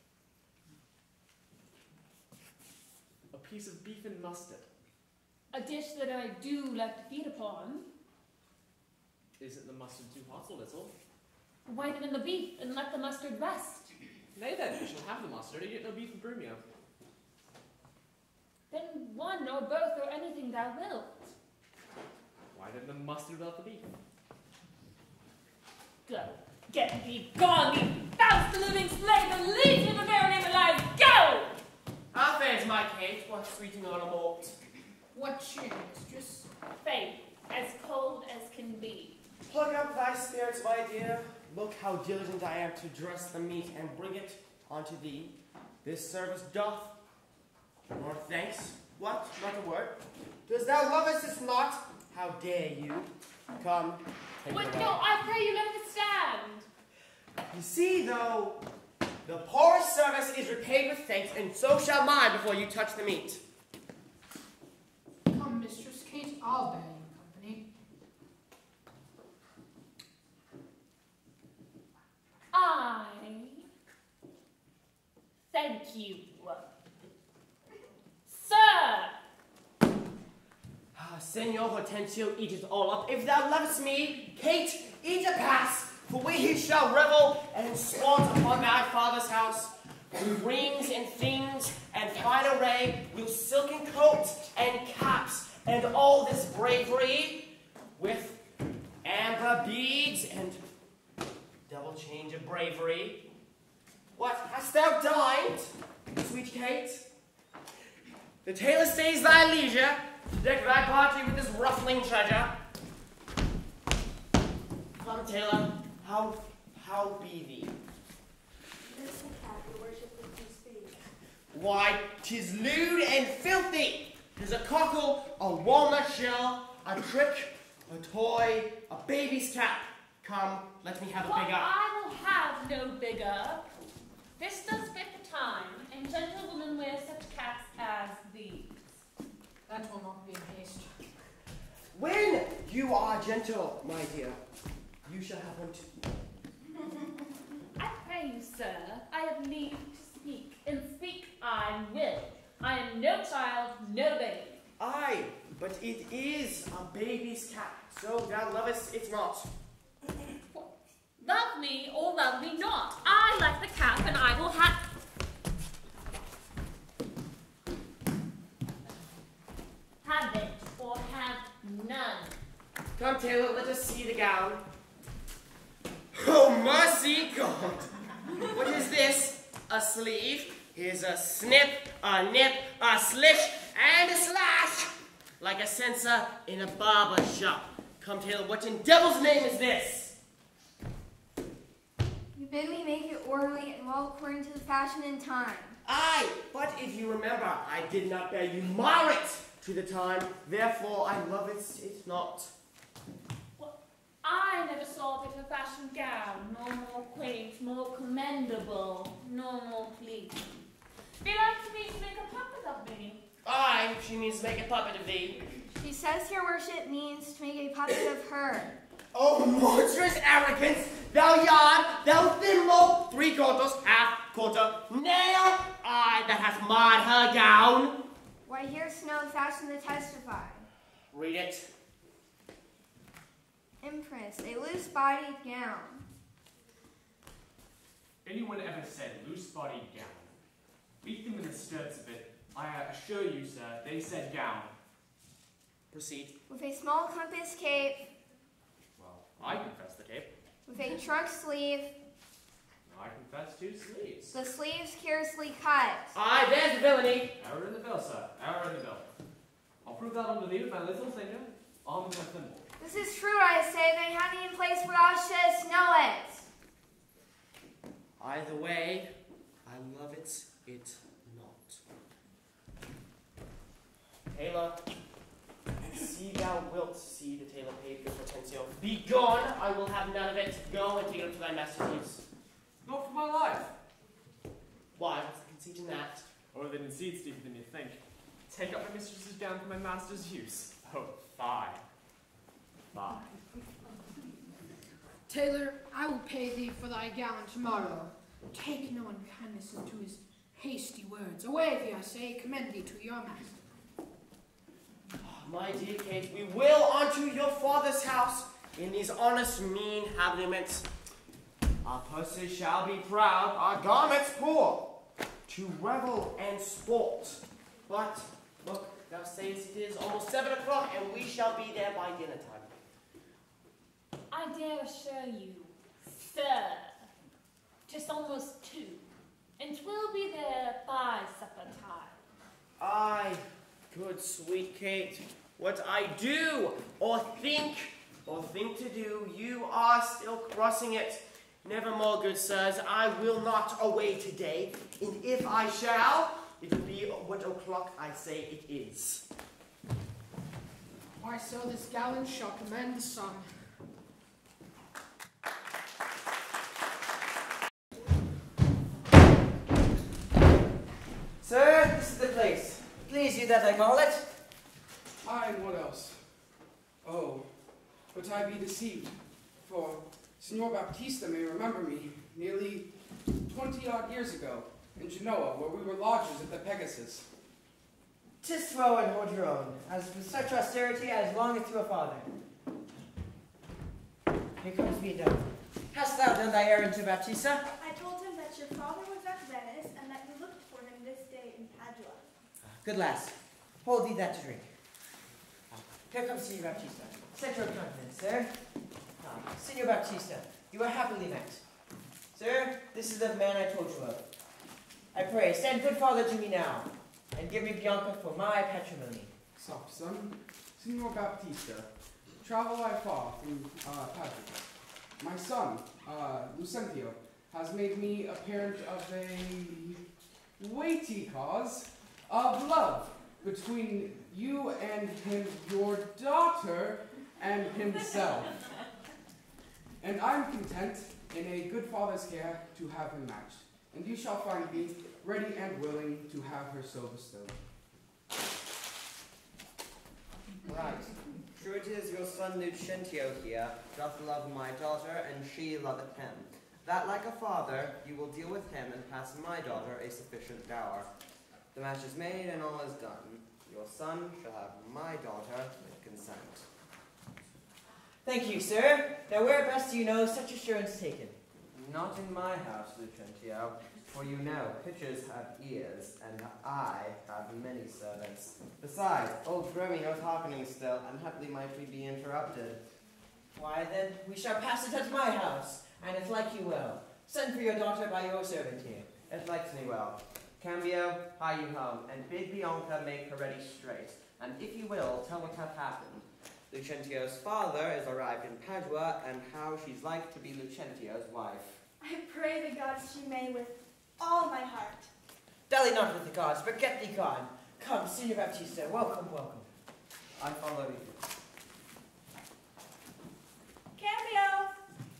A piece of beef and mustard. A dish that I do like to feed upon. Isn't the mustard too hot a little? Whiten in the beef and let the mustard rest. Nay then, you shall have the mustard, you get no beef and brumio. Then one or both or anything thou wilt. Why then the mustard without the beef? Go, get thee gone, thee foul deluding slave, and leave me the very name alive. Go! How fares my Kate? What sweeting on a malt? What cheer, mistress? Faith, as cold as can be. Plug up thy spirits, my dear. Look how diligent I am to dress the meat and bring it unto thee. This service doth, nor thanks. What? Not a word. Dost thou love us as not? How dare you? Come, take What? it away. No, I pray you let it stand. You see, though, the poorest service is repaid with thanks, and so shall mine before you touch the meat. Come, Mistress Kate, I'll bear you company. I thank you. Sir! Ah, Senor Hortensio eateth all up. If thou lovest me, Kate, eat a pass, for we here shall revel and sport upon thy father's house, with rings and things and fine array, with silken coats and caps, and all this bravery, with amber beads and double change of bravery. What, hast thou dined, sweet Kate? The tailor stays thy leisure to deck thy party with this ruffling treasure. Come, tailor, how, how be thee? This is the cat, your worship, with you speak. Why, 'tis lewd and filthy. 'Tis a cockle, a walnut shell, a trick, a toy, a baby's cap. Come, let me have a Well, bigger. I will have no bigger. This does fit the time, and gentlewomen wear such caps as these. That will not be in haste. When you are gentle, my dear, you shall have one too. I pray you, sir, I have leave to speak, and speak I will. I am no child, no baby. Aye, but it is a baby's cap, so thou lovest it not. Love me or love me not. I like the cap, and I will have. Have it or have none. Come, tailor, let us see the gown. Oh, mercy God! What is this? A sleeve? Here's a snip, a nip, a slish, and a slash! Like a censer in a barber shop. Come, Taylor, what in devil's name is this? You bid me make it orderly and well according to the fashion and time. Aye, but if you remember, I did not bear you merit to the time, therefore I love it, it not. Well, I never saw a bit of fashion gown, nor more quaint, more commendable, nor more pleasing. They like to me to make a puppet of me. Aye, she means to make a puppet of thee. She says your worship means to make a puppet of her. Oh, monstrous arrogance! Thou yard, thou thimble, three quarters, half, quarter, nail, I that hath marred her gown. Why, here's no fashion to testify. Read it. Empress, a loose-bodied gown. Anyone ever said loose-bodied gown? Beat them in the skirts of it. I assure you, sir, they said gown. Proceed. With a small compass cape. Well, I confess the cape. With a truck sleeve. I confess two sleeves. The sleeves curiously cut. Aye, there's the villainy. Error in the bill, sir. Error in the bill. I'll prove that on the thee with my little finger, arm and my thimble. This is true, I say, they have me in place where thou shouldst know it. Either way, I love it, it not. Taylor, see thou wilt see the tailor paid good potential. Be gone, I will have none of it. Go and take it up to thy master's use. Not for my life. Why, what's the conceit in that? Oh, the conceit's deeper than you think. Take up my mistress's gown for my master's use. Oh, fie. Fie. Taylor, I will pay thee for thy gown tomorrow. Take no unkindness into his hasty words. Away with thee, I say, commend thee to your master. My dear Kate, we will unto your father's house in these honest mean habiliments. Our purses shall be proud, our garments poor, to revel and sport. But, look, thou sayest it is almost seven o'clock, and we shall be there by dinner time. I dare assure you, sir, 'tis almost two, and 'twill be there by supper time. Aye, good sweet Kate, what I do, or think, or think to do, you are still crossing it. Nevermore, good sirs, I will not away today, and if I shall, it will be what o'clock I say it is. Why, so this gallant shall commend the sun. Sir, this is the place. Please you that I call it. Aye, and what else? Oh, but I be deceived, for Signor Baptista may remember me nearly twenty-odd years ago in Genoa, where we were lodgers at the Pegasus. 'Tis throw and hold your own, as with such austerity as longeth to a father. Here comes me done. Hast thou done thy errand to Baptista? I told him that your father was at Venice and that you looked for him this day in Padua. Good lass, hold thee that to drink. Here comes Signor Baptista. Set your countenance, sir. Ah, Signor Baptista, you are happily met. Sir, this is the man I told you of. I pray, stand good father to me now, and give me Bianca for my patrimony. Soft son, Signor Baptista, travel I far from uh, Padua. My son, uh, Lucentio, has made me a parent of a weighty cause of love between you and him, your daughter, and himself. And I'm content, in a good father's care, to have him matched. And you shall find me ready and willing to have her so bestowed. Right. True it is your son Lucentio here doth love my daughter, and she loveth him. That like a father, you will deal with him and pass my daughter a sufficient dower. The match is made and all is done. Your son shall have my daughter with consent. Thank you, sir. Now where best do you know such assurance taken? Not in my house, Lucentio, for you know pitches have ears, and I have many servants. Besides, old Grimmy knows hearkening still, and happily might we be interrupted. Why then, we shall pass it at my house, and it like you well. Send for your daughter by your servant here. It likes me well. Cambio, hie you home, and bid Bianca make her ready straight, and if you will, tell what hath happened. Lucentio's father is arrived in Padua, and how she's like to be Lucentio's wife. I pray the gods she may with all my heart. Dally not with the gods, but get thee gone. Come, Signor Baptista, welcome, welcome. I follow you. Cambio!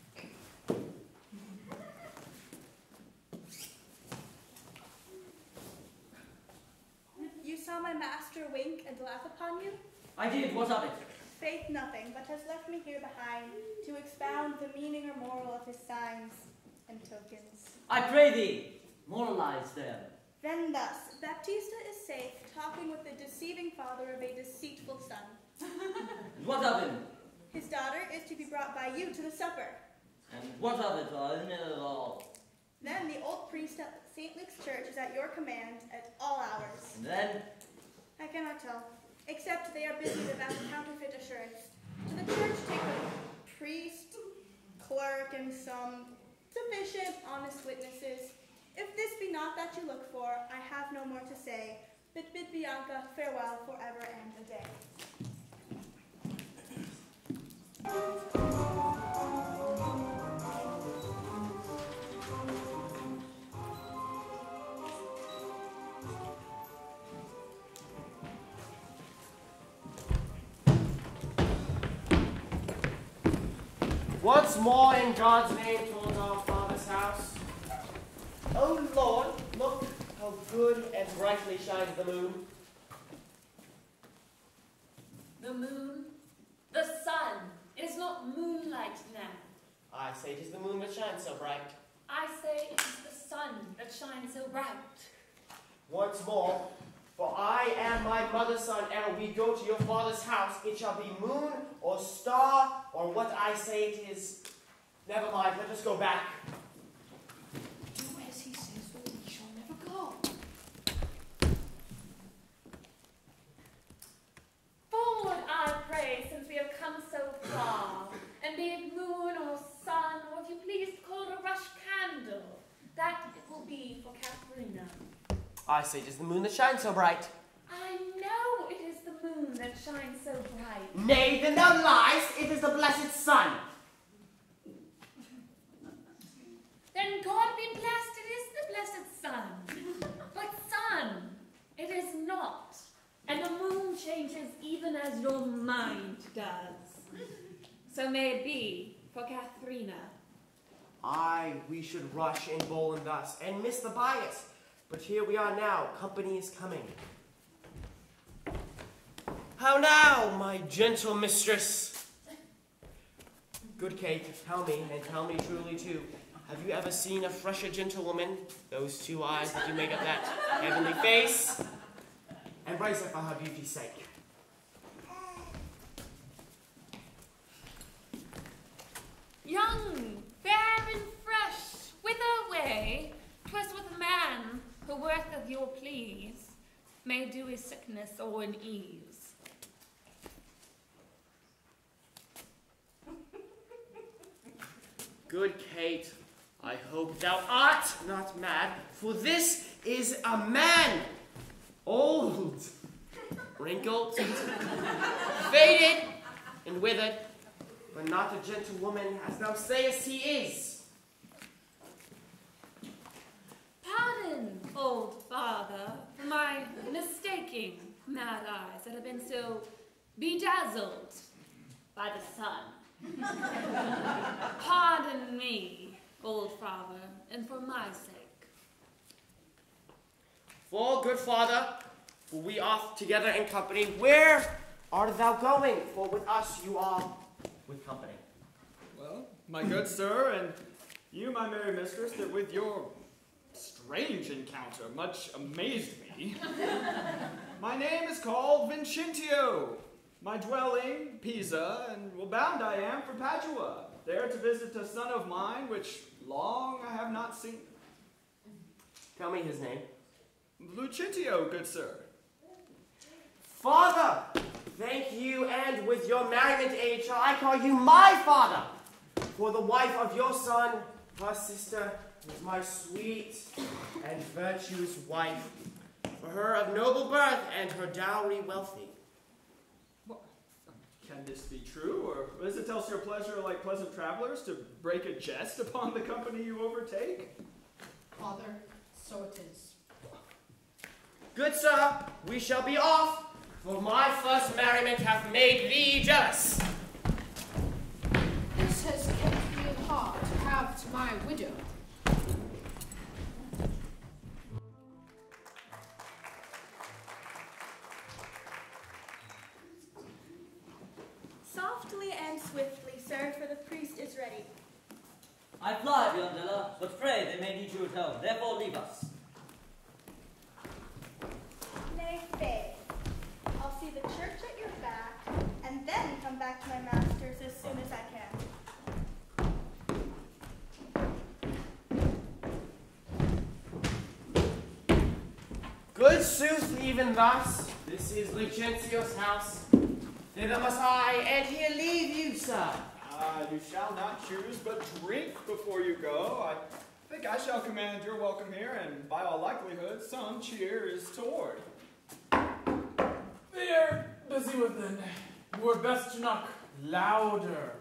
You saw my master wink and laugh upon you? I did. What of it? Faith nothing, but has left me here behind to expound the meaning or moral of his signs and tokens. I pray thee, moralize them. Then thus, Baptista is safe, talking with the deceiving father of a deceitful son. What of him? His daughter is to be brought by you to the supper. And what of it? I don't know at all. Then the old priest at Saint Luke's church is at your command at all hours. And then? I cannot tell, except they are busy without counterfeit assurance. To the church take a priest, clerk, and some sufficient, honest witnesses. If this be not that you look for, I have no more to say, but bid Bianca farewell forever and a day. Once more in God's name towards our Father's house. Oh Lord, look how good and brightly shines the moon. The moon? The sun. It is not moonlight now. I say it is the moon that shines so bright. I say it is the sun that shines so bright. Once more, for I am my mother's son, ere we go to your father's house, it shall be moon or star or what I say it is. Never mind, let us go back. Do as he says, or we shall never go. Forward, I pray, since we have come so far, and be it moon or sun, or if you please call it a rush candle, that it will be for Katharina. I say it is the moon that shines so bright. I know it is the moon that shines so bright. Nay, then thou liest, it is the blessed sun. Then God be blessed, it is the blessed sun. But sun, it is not. And the moon changes even as your mind does. So may it be for Katharina. Aye, we should rush and bowl and thus, and miss the bias. But here we are now, company is coming. How now, my gentle mistress? Good Kate, tell me, and tell me truly too, have you ever seen a fresher gentlewoman? Those two eyes that you make up that heavenly face? Embrace her for her beauty's sake. Young, fair and fresh, whither away? 'Twas with a man who worth of your pleas may do his sickness or in ease. Good Kate, I hope thou art not mad, for this is a man, old, wrinkled, faded, and withered, but not a gentlewoman as thou sayest he is. Pardon, old father, for my mistaking mad eyes that have been so bedazzled by the sun. Pardon me, old father, and for my sake. For, good father, for we are together in company, where art thou going? For with us you are with company. Well, my good sir, and you, my merry mistress, that with your strange encounter much amazed me. My name is called Vincentio. My dwelling, Pisa, and well bound I am for Padua, there to visit a son of mine, which long I have not seen. Tell me his name. Lucentio, good sir. Father, thank you, and with your merriment age shall I call you my father, for the wife of your son, her sister, is my sweet and virtuous wife, for her of noble birth and her dowry wealthy. Can this be true, or is it else your pleasure, like pleasant travelers, to break a jest upon the company you overtake? Father, so it is. Good sir, we shall be off, for my first merriment hath made thee jealous. This has kept me in heart to have to my widow. Softly and swiftly, sir, for the priest is ready. I fly, Biondella, but pray they may need you at home. Therefore leave us. Nay, stay. I'll see the church at your back, and then come back to my master's as soon as I can. Good sooth, even thus, this is Lucentio's house. Thither must I, and here leave you, sir. Ah, you shall not choose but drink before you go. I think I shall command your welcome here, and by all likelihood, some cheer is toward. They are busy within. You were best to knock louder.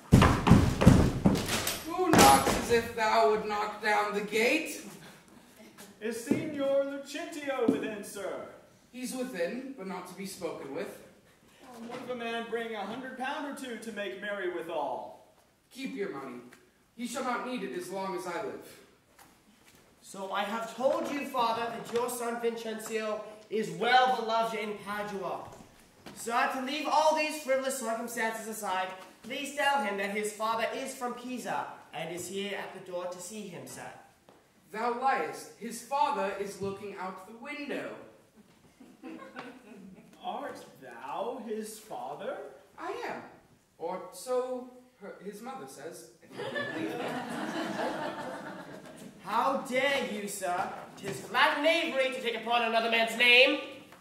Who knocks as if thou would knock down the gate? Is Signor Lucentio within, sir? He's within, but not to be spoken with. What if a man bring a hundred pound or two to make merry withal? Keep your money. Ye shall not need it as long as I live. So I have told you, father, that your son Vincencio is well beloved in Padua. Sir, to leave all these frivolous circumstances aside, please tell him that his father is from Pisa, and is here at the door to see him, sir. Thou liest. His father is looking out the window. Art thou his father? I am. Or so her, his mother says. How dare you, sir? 'Tis flat knavery to take upon another man's name.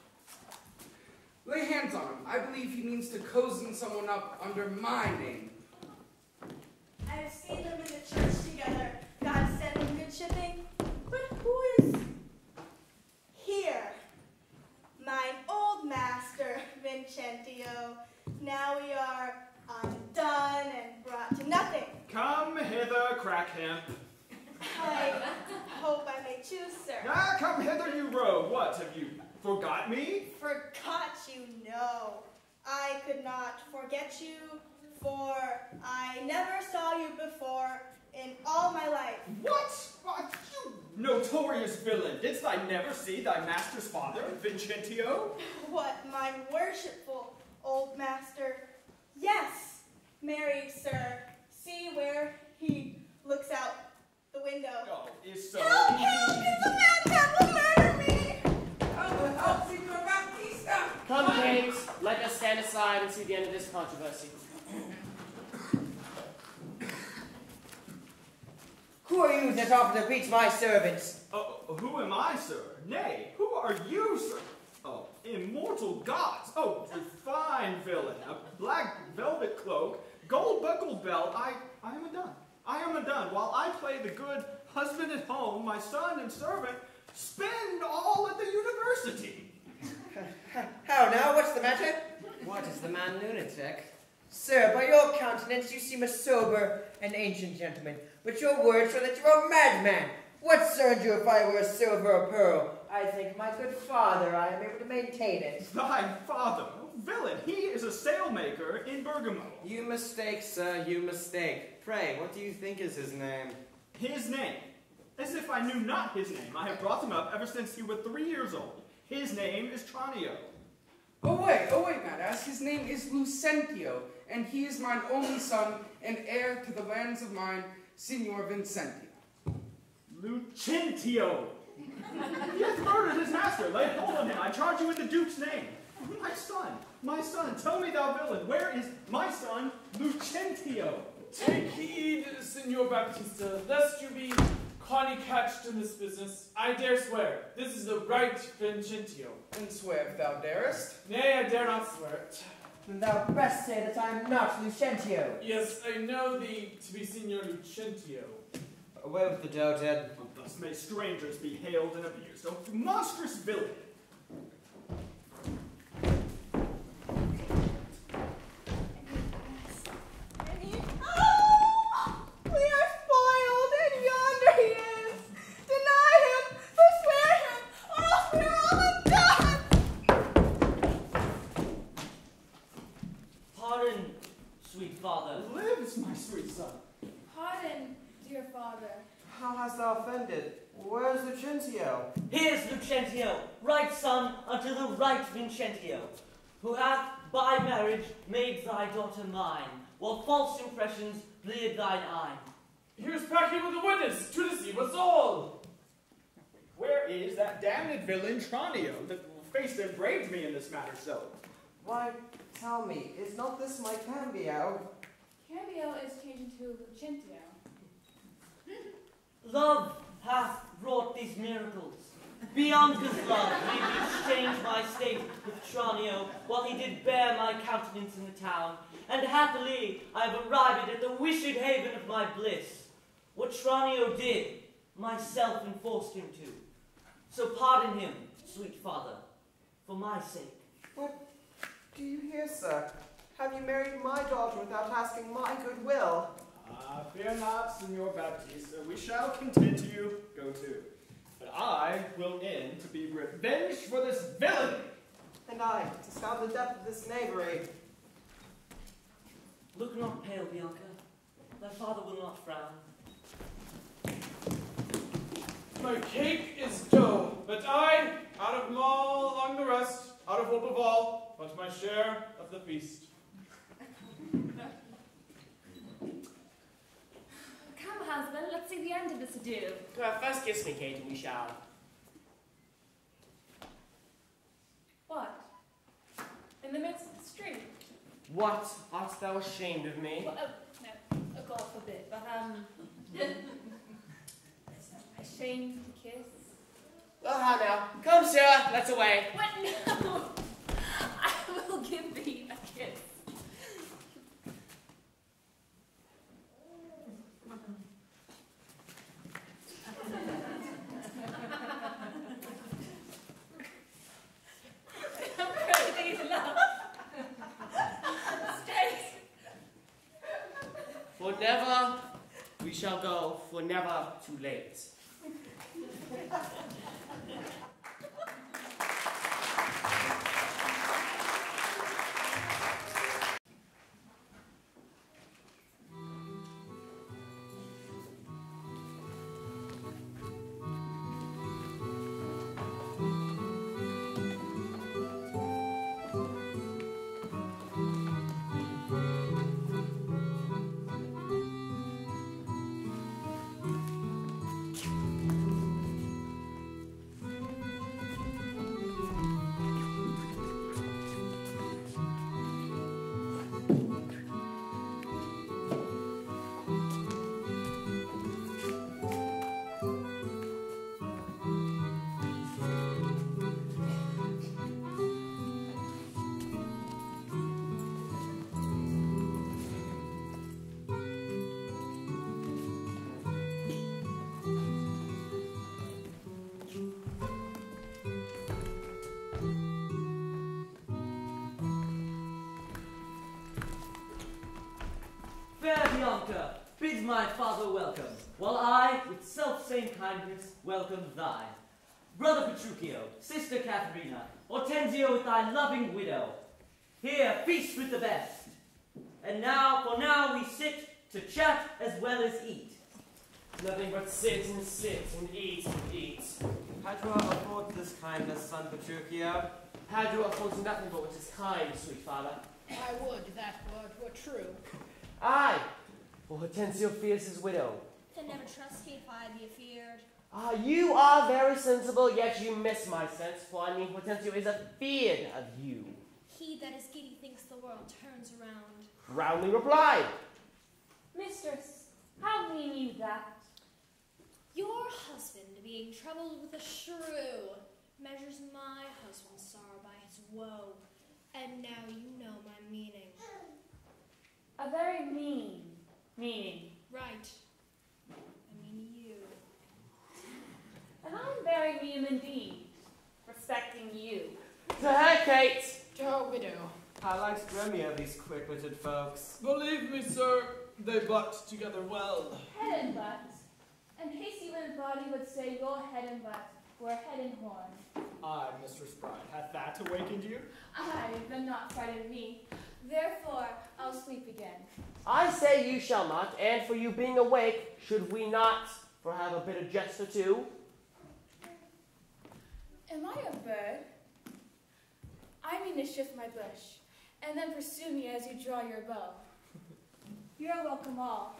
Lay hands on him. I believe he means to cozen someone up under my name. I have seen them in the church together. God send them good shipping. But who is here? Mine old master, Vincentio. Now we are undone and brought to nothing. Come hither, Crackhemp. I hope I may choose, sir. Ah, come hither, you rogue. What, have you forgot me? Forgot you, no. I could not forget you, for I never saw you before in all my life. What? What? You notorious villain. Didst thou never see thy master's father, Vincentio? What, my worshipful old master? Yes, married, sir. See where he looks out the window. Oh, is so. Help, help! It's a madman will murder me! Help, help, Signor Baptista! Come, James, let us stand aside and see the end of this controversy. Who are you that offer to beat my servants? Oh, who am I, sir? Nay, who are you, sir? Oh, immortal gods! Oh, fine villain! A black velvet cloak, gold-buckled belt. I, I am undone. I am undone. While I play the good husband at home, my son and servant spend all at the university. How now? What's the matter? What is the man lunatic? Sir, by your countenance you seem a sober and ancient gentleman, but your words show that you are a madman. What cerned you if I were a silver or pearl? I think, my good father, I am able to maintain it. Thy father? Villain, he is a sailmaker in Bergamo. You mistake, sir, you mistake. Pray, what do you think is his name? His name? As if I knew not his name. I have brought him up ever since he was three years old. His name is Tranio. Oh wait, oh wait, Madass. His name is Lucentio, and he is mine only son and heir to the lands of mine, Signor Vincentio. Lucentio! He hath murdered his master. Lay hold on him. I charge you in the Duke's name. My son, my son, tell me, thou villain, where is my son, Lucentio? Take heed, Signor Baptista, lest you be conny catched in this business. I dare swear, this is the right Vincentio. And swear if thou darest. Nay, I dare not swear it. And thou best say that I am not Lucentio. Yes, I know thee to be Signor Lucentio. Away with the dough, Ted. Thus may strangers be hailed and abused. Oh, monstrous villain! this, my sweet son? Pardon, dear father. How hast thou offended? Where's Lucentio? Here's Lucentio, right son unto the right Vincentio, who hath by marriage made thy daughter mine, while false impressions bleared thine eye. Here's packing with a witness to deceive us all. Where is that damned villain Tranio that face that braved me in this matter so? Why, tell me, is not this my Cambio? Cambio is changed into Lucentio. Love hath wrought these miracles. Bianca's love made me exchange my state with Tranio, while he did bear my countenance in the town, and happily I have arrived at the wished haven of my bliss. What Tranio did, myself enforced him to. So pardon him, sweet father, for my sake. What do you hear, sir? Have you married my daughter without asking my goodwill? Ah, fear not, Signor Baptista. We shall content you. Go to. But I will in to be revenged for this villainy. And I, to sound the depth of this knavery. Look not pale, Bianca. Thy father will not frown. My cake is dough, but I, out of all among the rest, out of hope of all, want my share of the feast. Come, husband, let's see the end of this ado. Well, first kiss me, Kate, and we shall. What? In the midst of the street? What? Art thou ashamed of me? Well, oh, no, oh, God forbid, but, um... ashamed to kiss? Well, how now? Come, sir, let's away. What? No! I will give thee a kiss. For never we shall go, for never too late. Fair Bianca, bid my father welcome, while I, with self-same kindness, welcome thine. Brother Petruchio, sister Katharina, Hortensio with thy loving widow. Here, feast with the best. And now, for now we sit to chat as well as eat. Nothing but sit and sit and eat and eat. How do I afford this kindness, son Petruchio? How do I afford to nothing but what is kind, sweet father? I would that word were true. Aye, for Hortensio fears his widow. Can never trust he if I be afeard. Ah, you are very sensible, yet you miss my sense, for I mean Hortensio is afeard of you. He that is giddy thinks the world turns around. Roundly replied. Mistress, how mean you that? Your husband, being troubled with a shrew, measures my husband's sorrow by his woe. And now you know my meaning. A very mean meaning. Right. I mean you. And I'm very mean indeed, respecting you. To her, Kate. To her widow. I like Dromio, these quick-witted folks. Believe me, sir, they butt together well. Head and butt. And hasty-witted body would say your head and butt were head and horn. Aye, Mistress Bride, hath that awakened you? Aye, but not frightened me. Therefore, I'll sleep again. I say you shall not, and for you being awake, should we not, for have a bit of jest or two? Am I a bird? I mean to shift my bush, and then pursue me as you draw your bow. You're welcome all.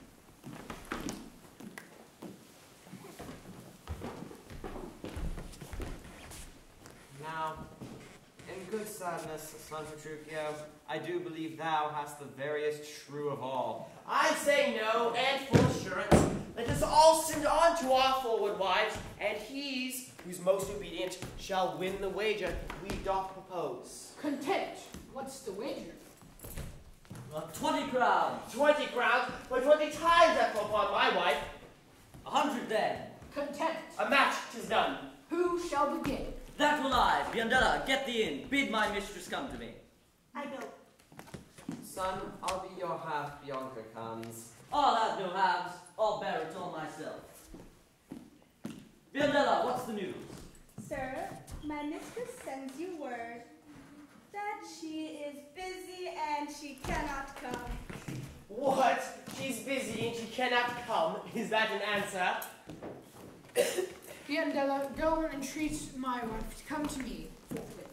Now, in good sadness, son Petruchio, I do believe thou hast the veriest shrew of all. I say no, and for assurance, let us all send on to our forward wives, and he's who's most obedient shall win the wager we doth propose. Content. What's the wager? Uh, twenty crowns. Twenty crowns, but twenty times that fall upon my wife. A hundred then. Content. A match, 'tis done. Who shall begin? That will I. Biondella, get thee in. Bid my mistress come to me. I go. Son, I'll be your half, Bianca comes. I'll have no halves. I'll bear it all myself. Biondella, what's the news? Sir, my mistress sends you word that she is busy and she cannot come. What? She's busy and she cannot come. Is that an answer? Biondella, go and entreat my wife to come to me forthwith.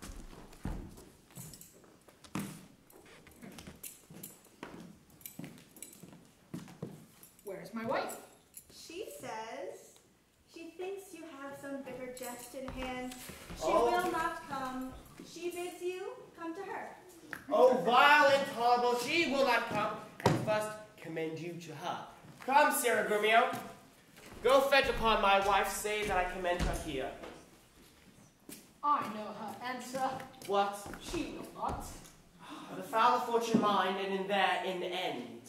Where's my wife? She says she thinks you have some bitter jest in hand. She Oh. will not come. She bids you come to her. Oh, vile and horrible, she will not come, and first commend you to her. Come, Sir Grumio. Go fetch upon my wife, say that I commend her here. I know her answer. What? She will not. The foul of fortune mine, and in there in the end.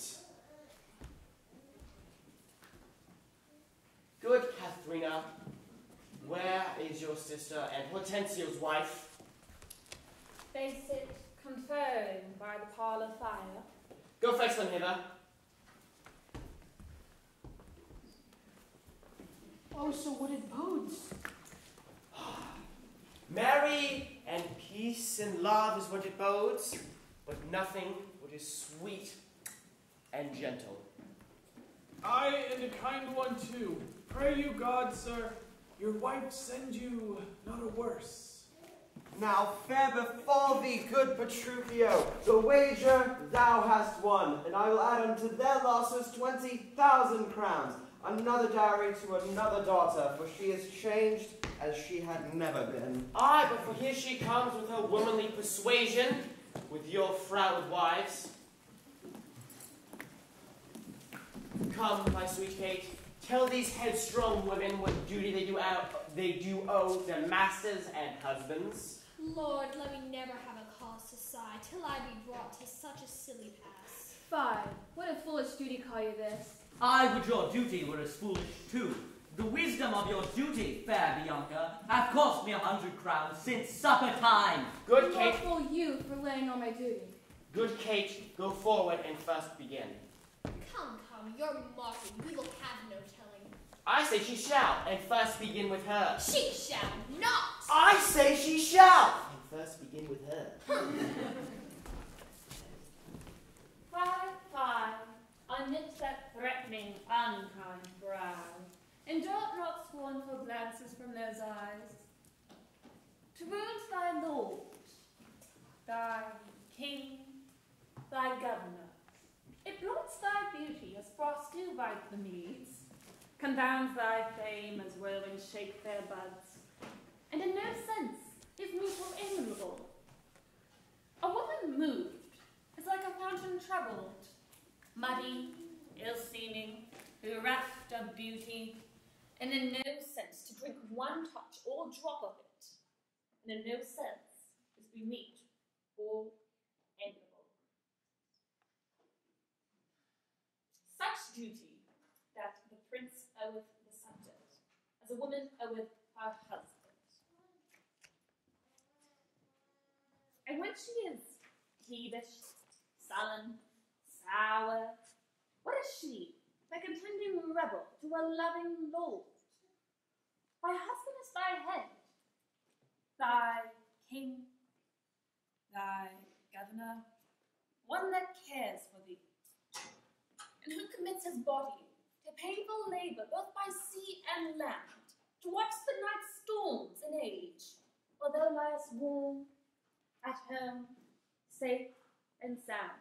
Good Katharina, where is your sister and Hortensio's wife? They sit conferring by the parlor fire. Go fetch them hither. Oh, so what it bodes. Merry and peace and love is what it bodes, but nothing what is sweet and gentle. I and a kind one too. Pray you, God, sir, your wife send you not a worse. Now fair before thee, good Petruchio, the wager thou hast won, and I will add unto their losses twenty thousand crowns, another dowry to another daughter, for she is changed as she had never been. Aye, but for here she comes with her womanly persuasion, with your froward wives. Come, my sweet Kate, tell these headstrong women what duty they do out, they do owe their masters and husbands. Lord, let me never have a cause to sigh till I be brought to such a silly pass. Fie, what a foolish duty call you this. I would your duty were as foolish too. The wisdom of your duty, fair Bianca, hath cost me a hundred crowns since supper time. Good More Kate, fool you for laying on my duty. good Kate, go forward and first begin. Come, come, you're mocking. We will have no telling. I say she shall, and first begin with her. She shall not. I say she shall, and first begin with her. Fie, fie, unknit that threatening, unkind brow, and dart not scornful glances from those eyes. To wound thy lord, thy king, thy governor, it blots thy beauty as frost do bite the meads, confounds thy fame as whirlwinds shake their buds, and in no sense is mutual amiable. A woman moved is like a fountain troubled, muddy, ill-seeming, bereft of beauty, and in no sense to drink one touch or drop of it, and in no sense is we meet or amiable. Such duty that the prince oweth the subject, as a woman oweth her husband. And when she is peevish, sullen, sour, what is she? A contending rebel to a loving lord. Thy husband is thy head, thy king, thy governor, one that cares for thee, and who commits his body to painful labor both by sea and land, to watch the night's storms and age, while thou liest warm, at home, safe and sound.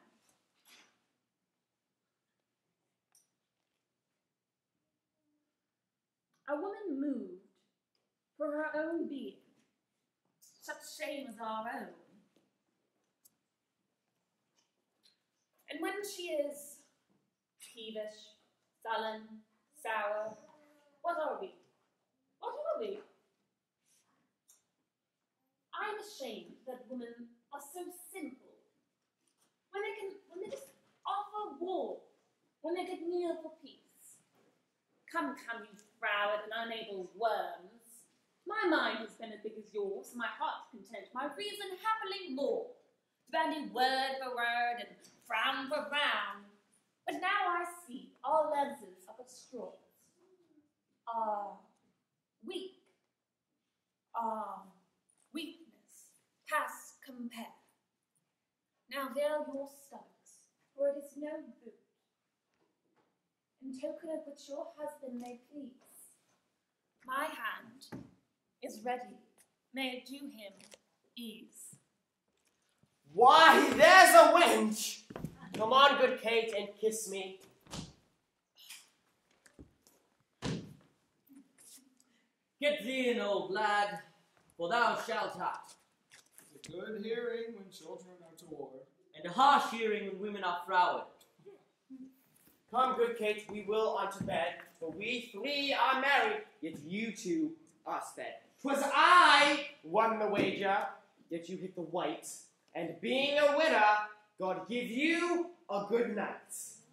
A woman moved for her own being, such shame as our own. And when she is peevish, sullen, sour, what are we? What are we? I am ashamed that women are so simple. When they can, when they just offer war, when they could kneel for peace. Come, come, you froward and unable worms. My mind has been as big as yours, my heart content, my reason happily more, to bandy word for word and frown for frown. But now I see our lenses are but straws, are weak, our weakness past compare. Now veil your stomachs, for it is no boot, in token of which your husband may please. My hand is ready, may it do him ease. Why, there's a wench! Come on, good Kate, and kiss me. Get thee in, old lad, for thou shalt have. A good hearing when children are toward, and a harsh hearing when women are froward. Come, good Kate, we will unto bed, for we three are married, yet you two are sped. 'Twas I won the wager, yet you hit the white, and being a winner, God give you a good night.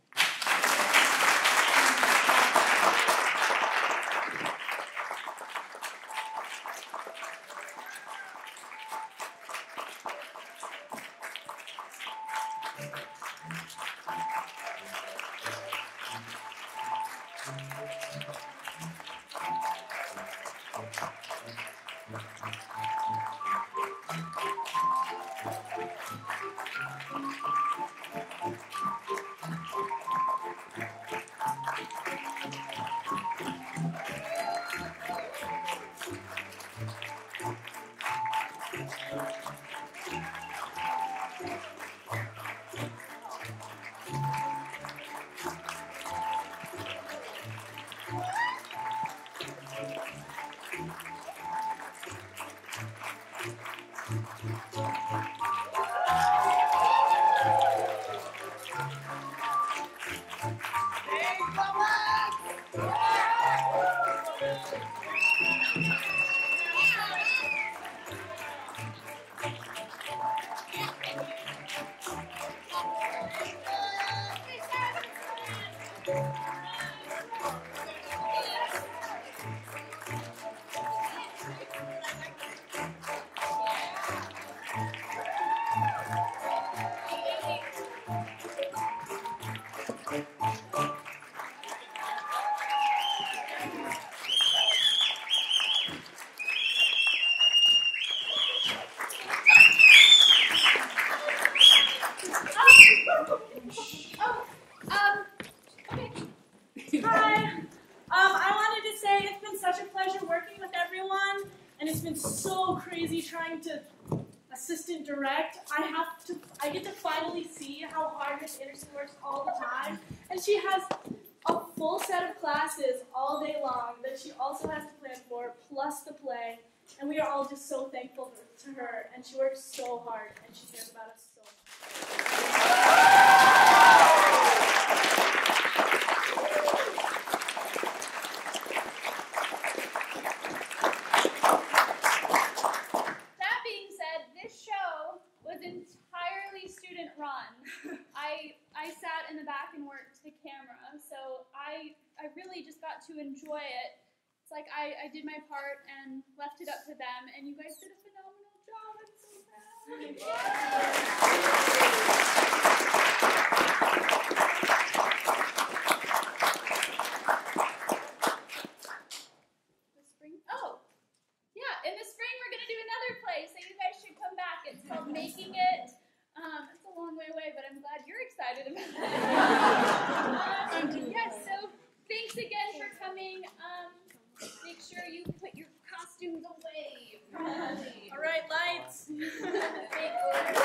Assistant direct, I have to, I get to finally see how hard Miss Anderson works all the time, and she has a full set of classes all day long that she also has to plan for, plus the play, and we are all just so thankful to her, and she works so hard, and she cares about us so much. To enjoy it. It's like I, I did my part and left it up to them, and you guys did a phenomenal job. I'm so proud. The spring? Oh, yeah, in the spring we're going to do another making it. Um, it's a long way away, but I'm glad you're excited about it. um, yes, so thanks again for coming. Um, make sure you put your costumes away. All right, lights.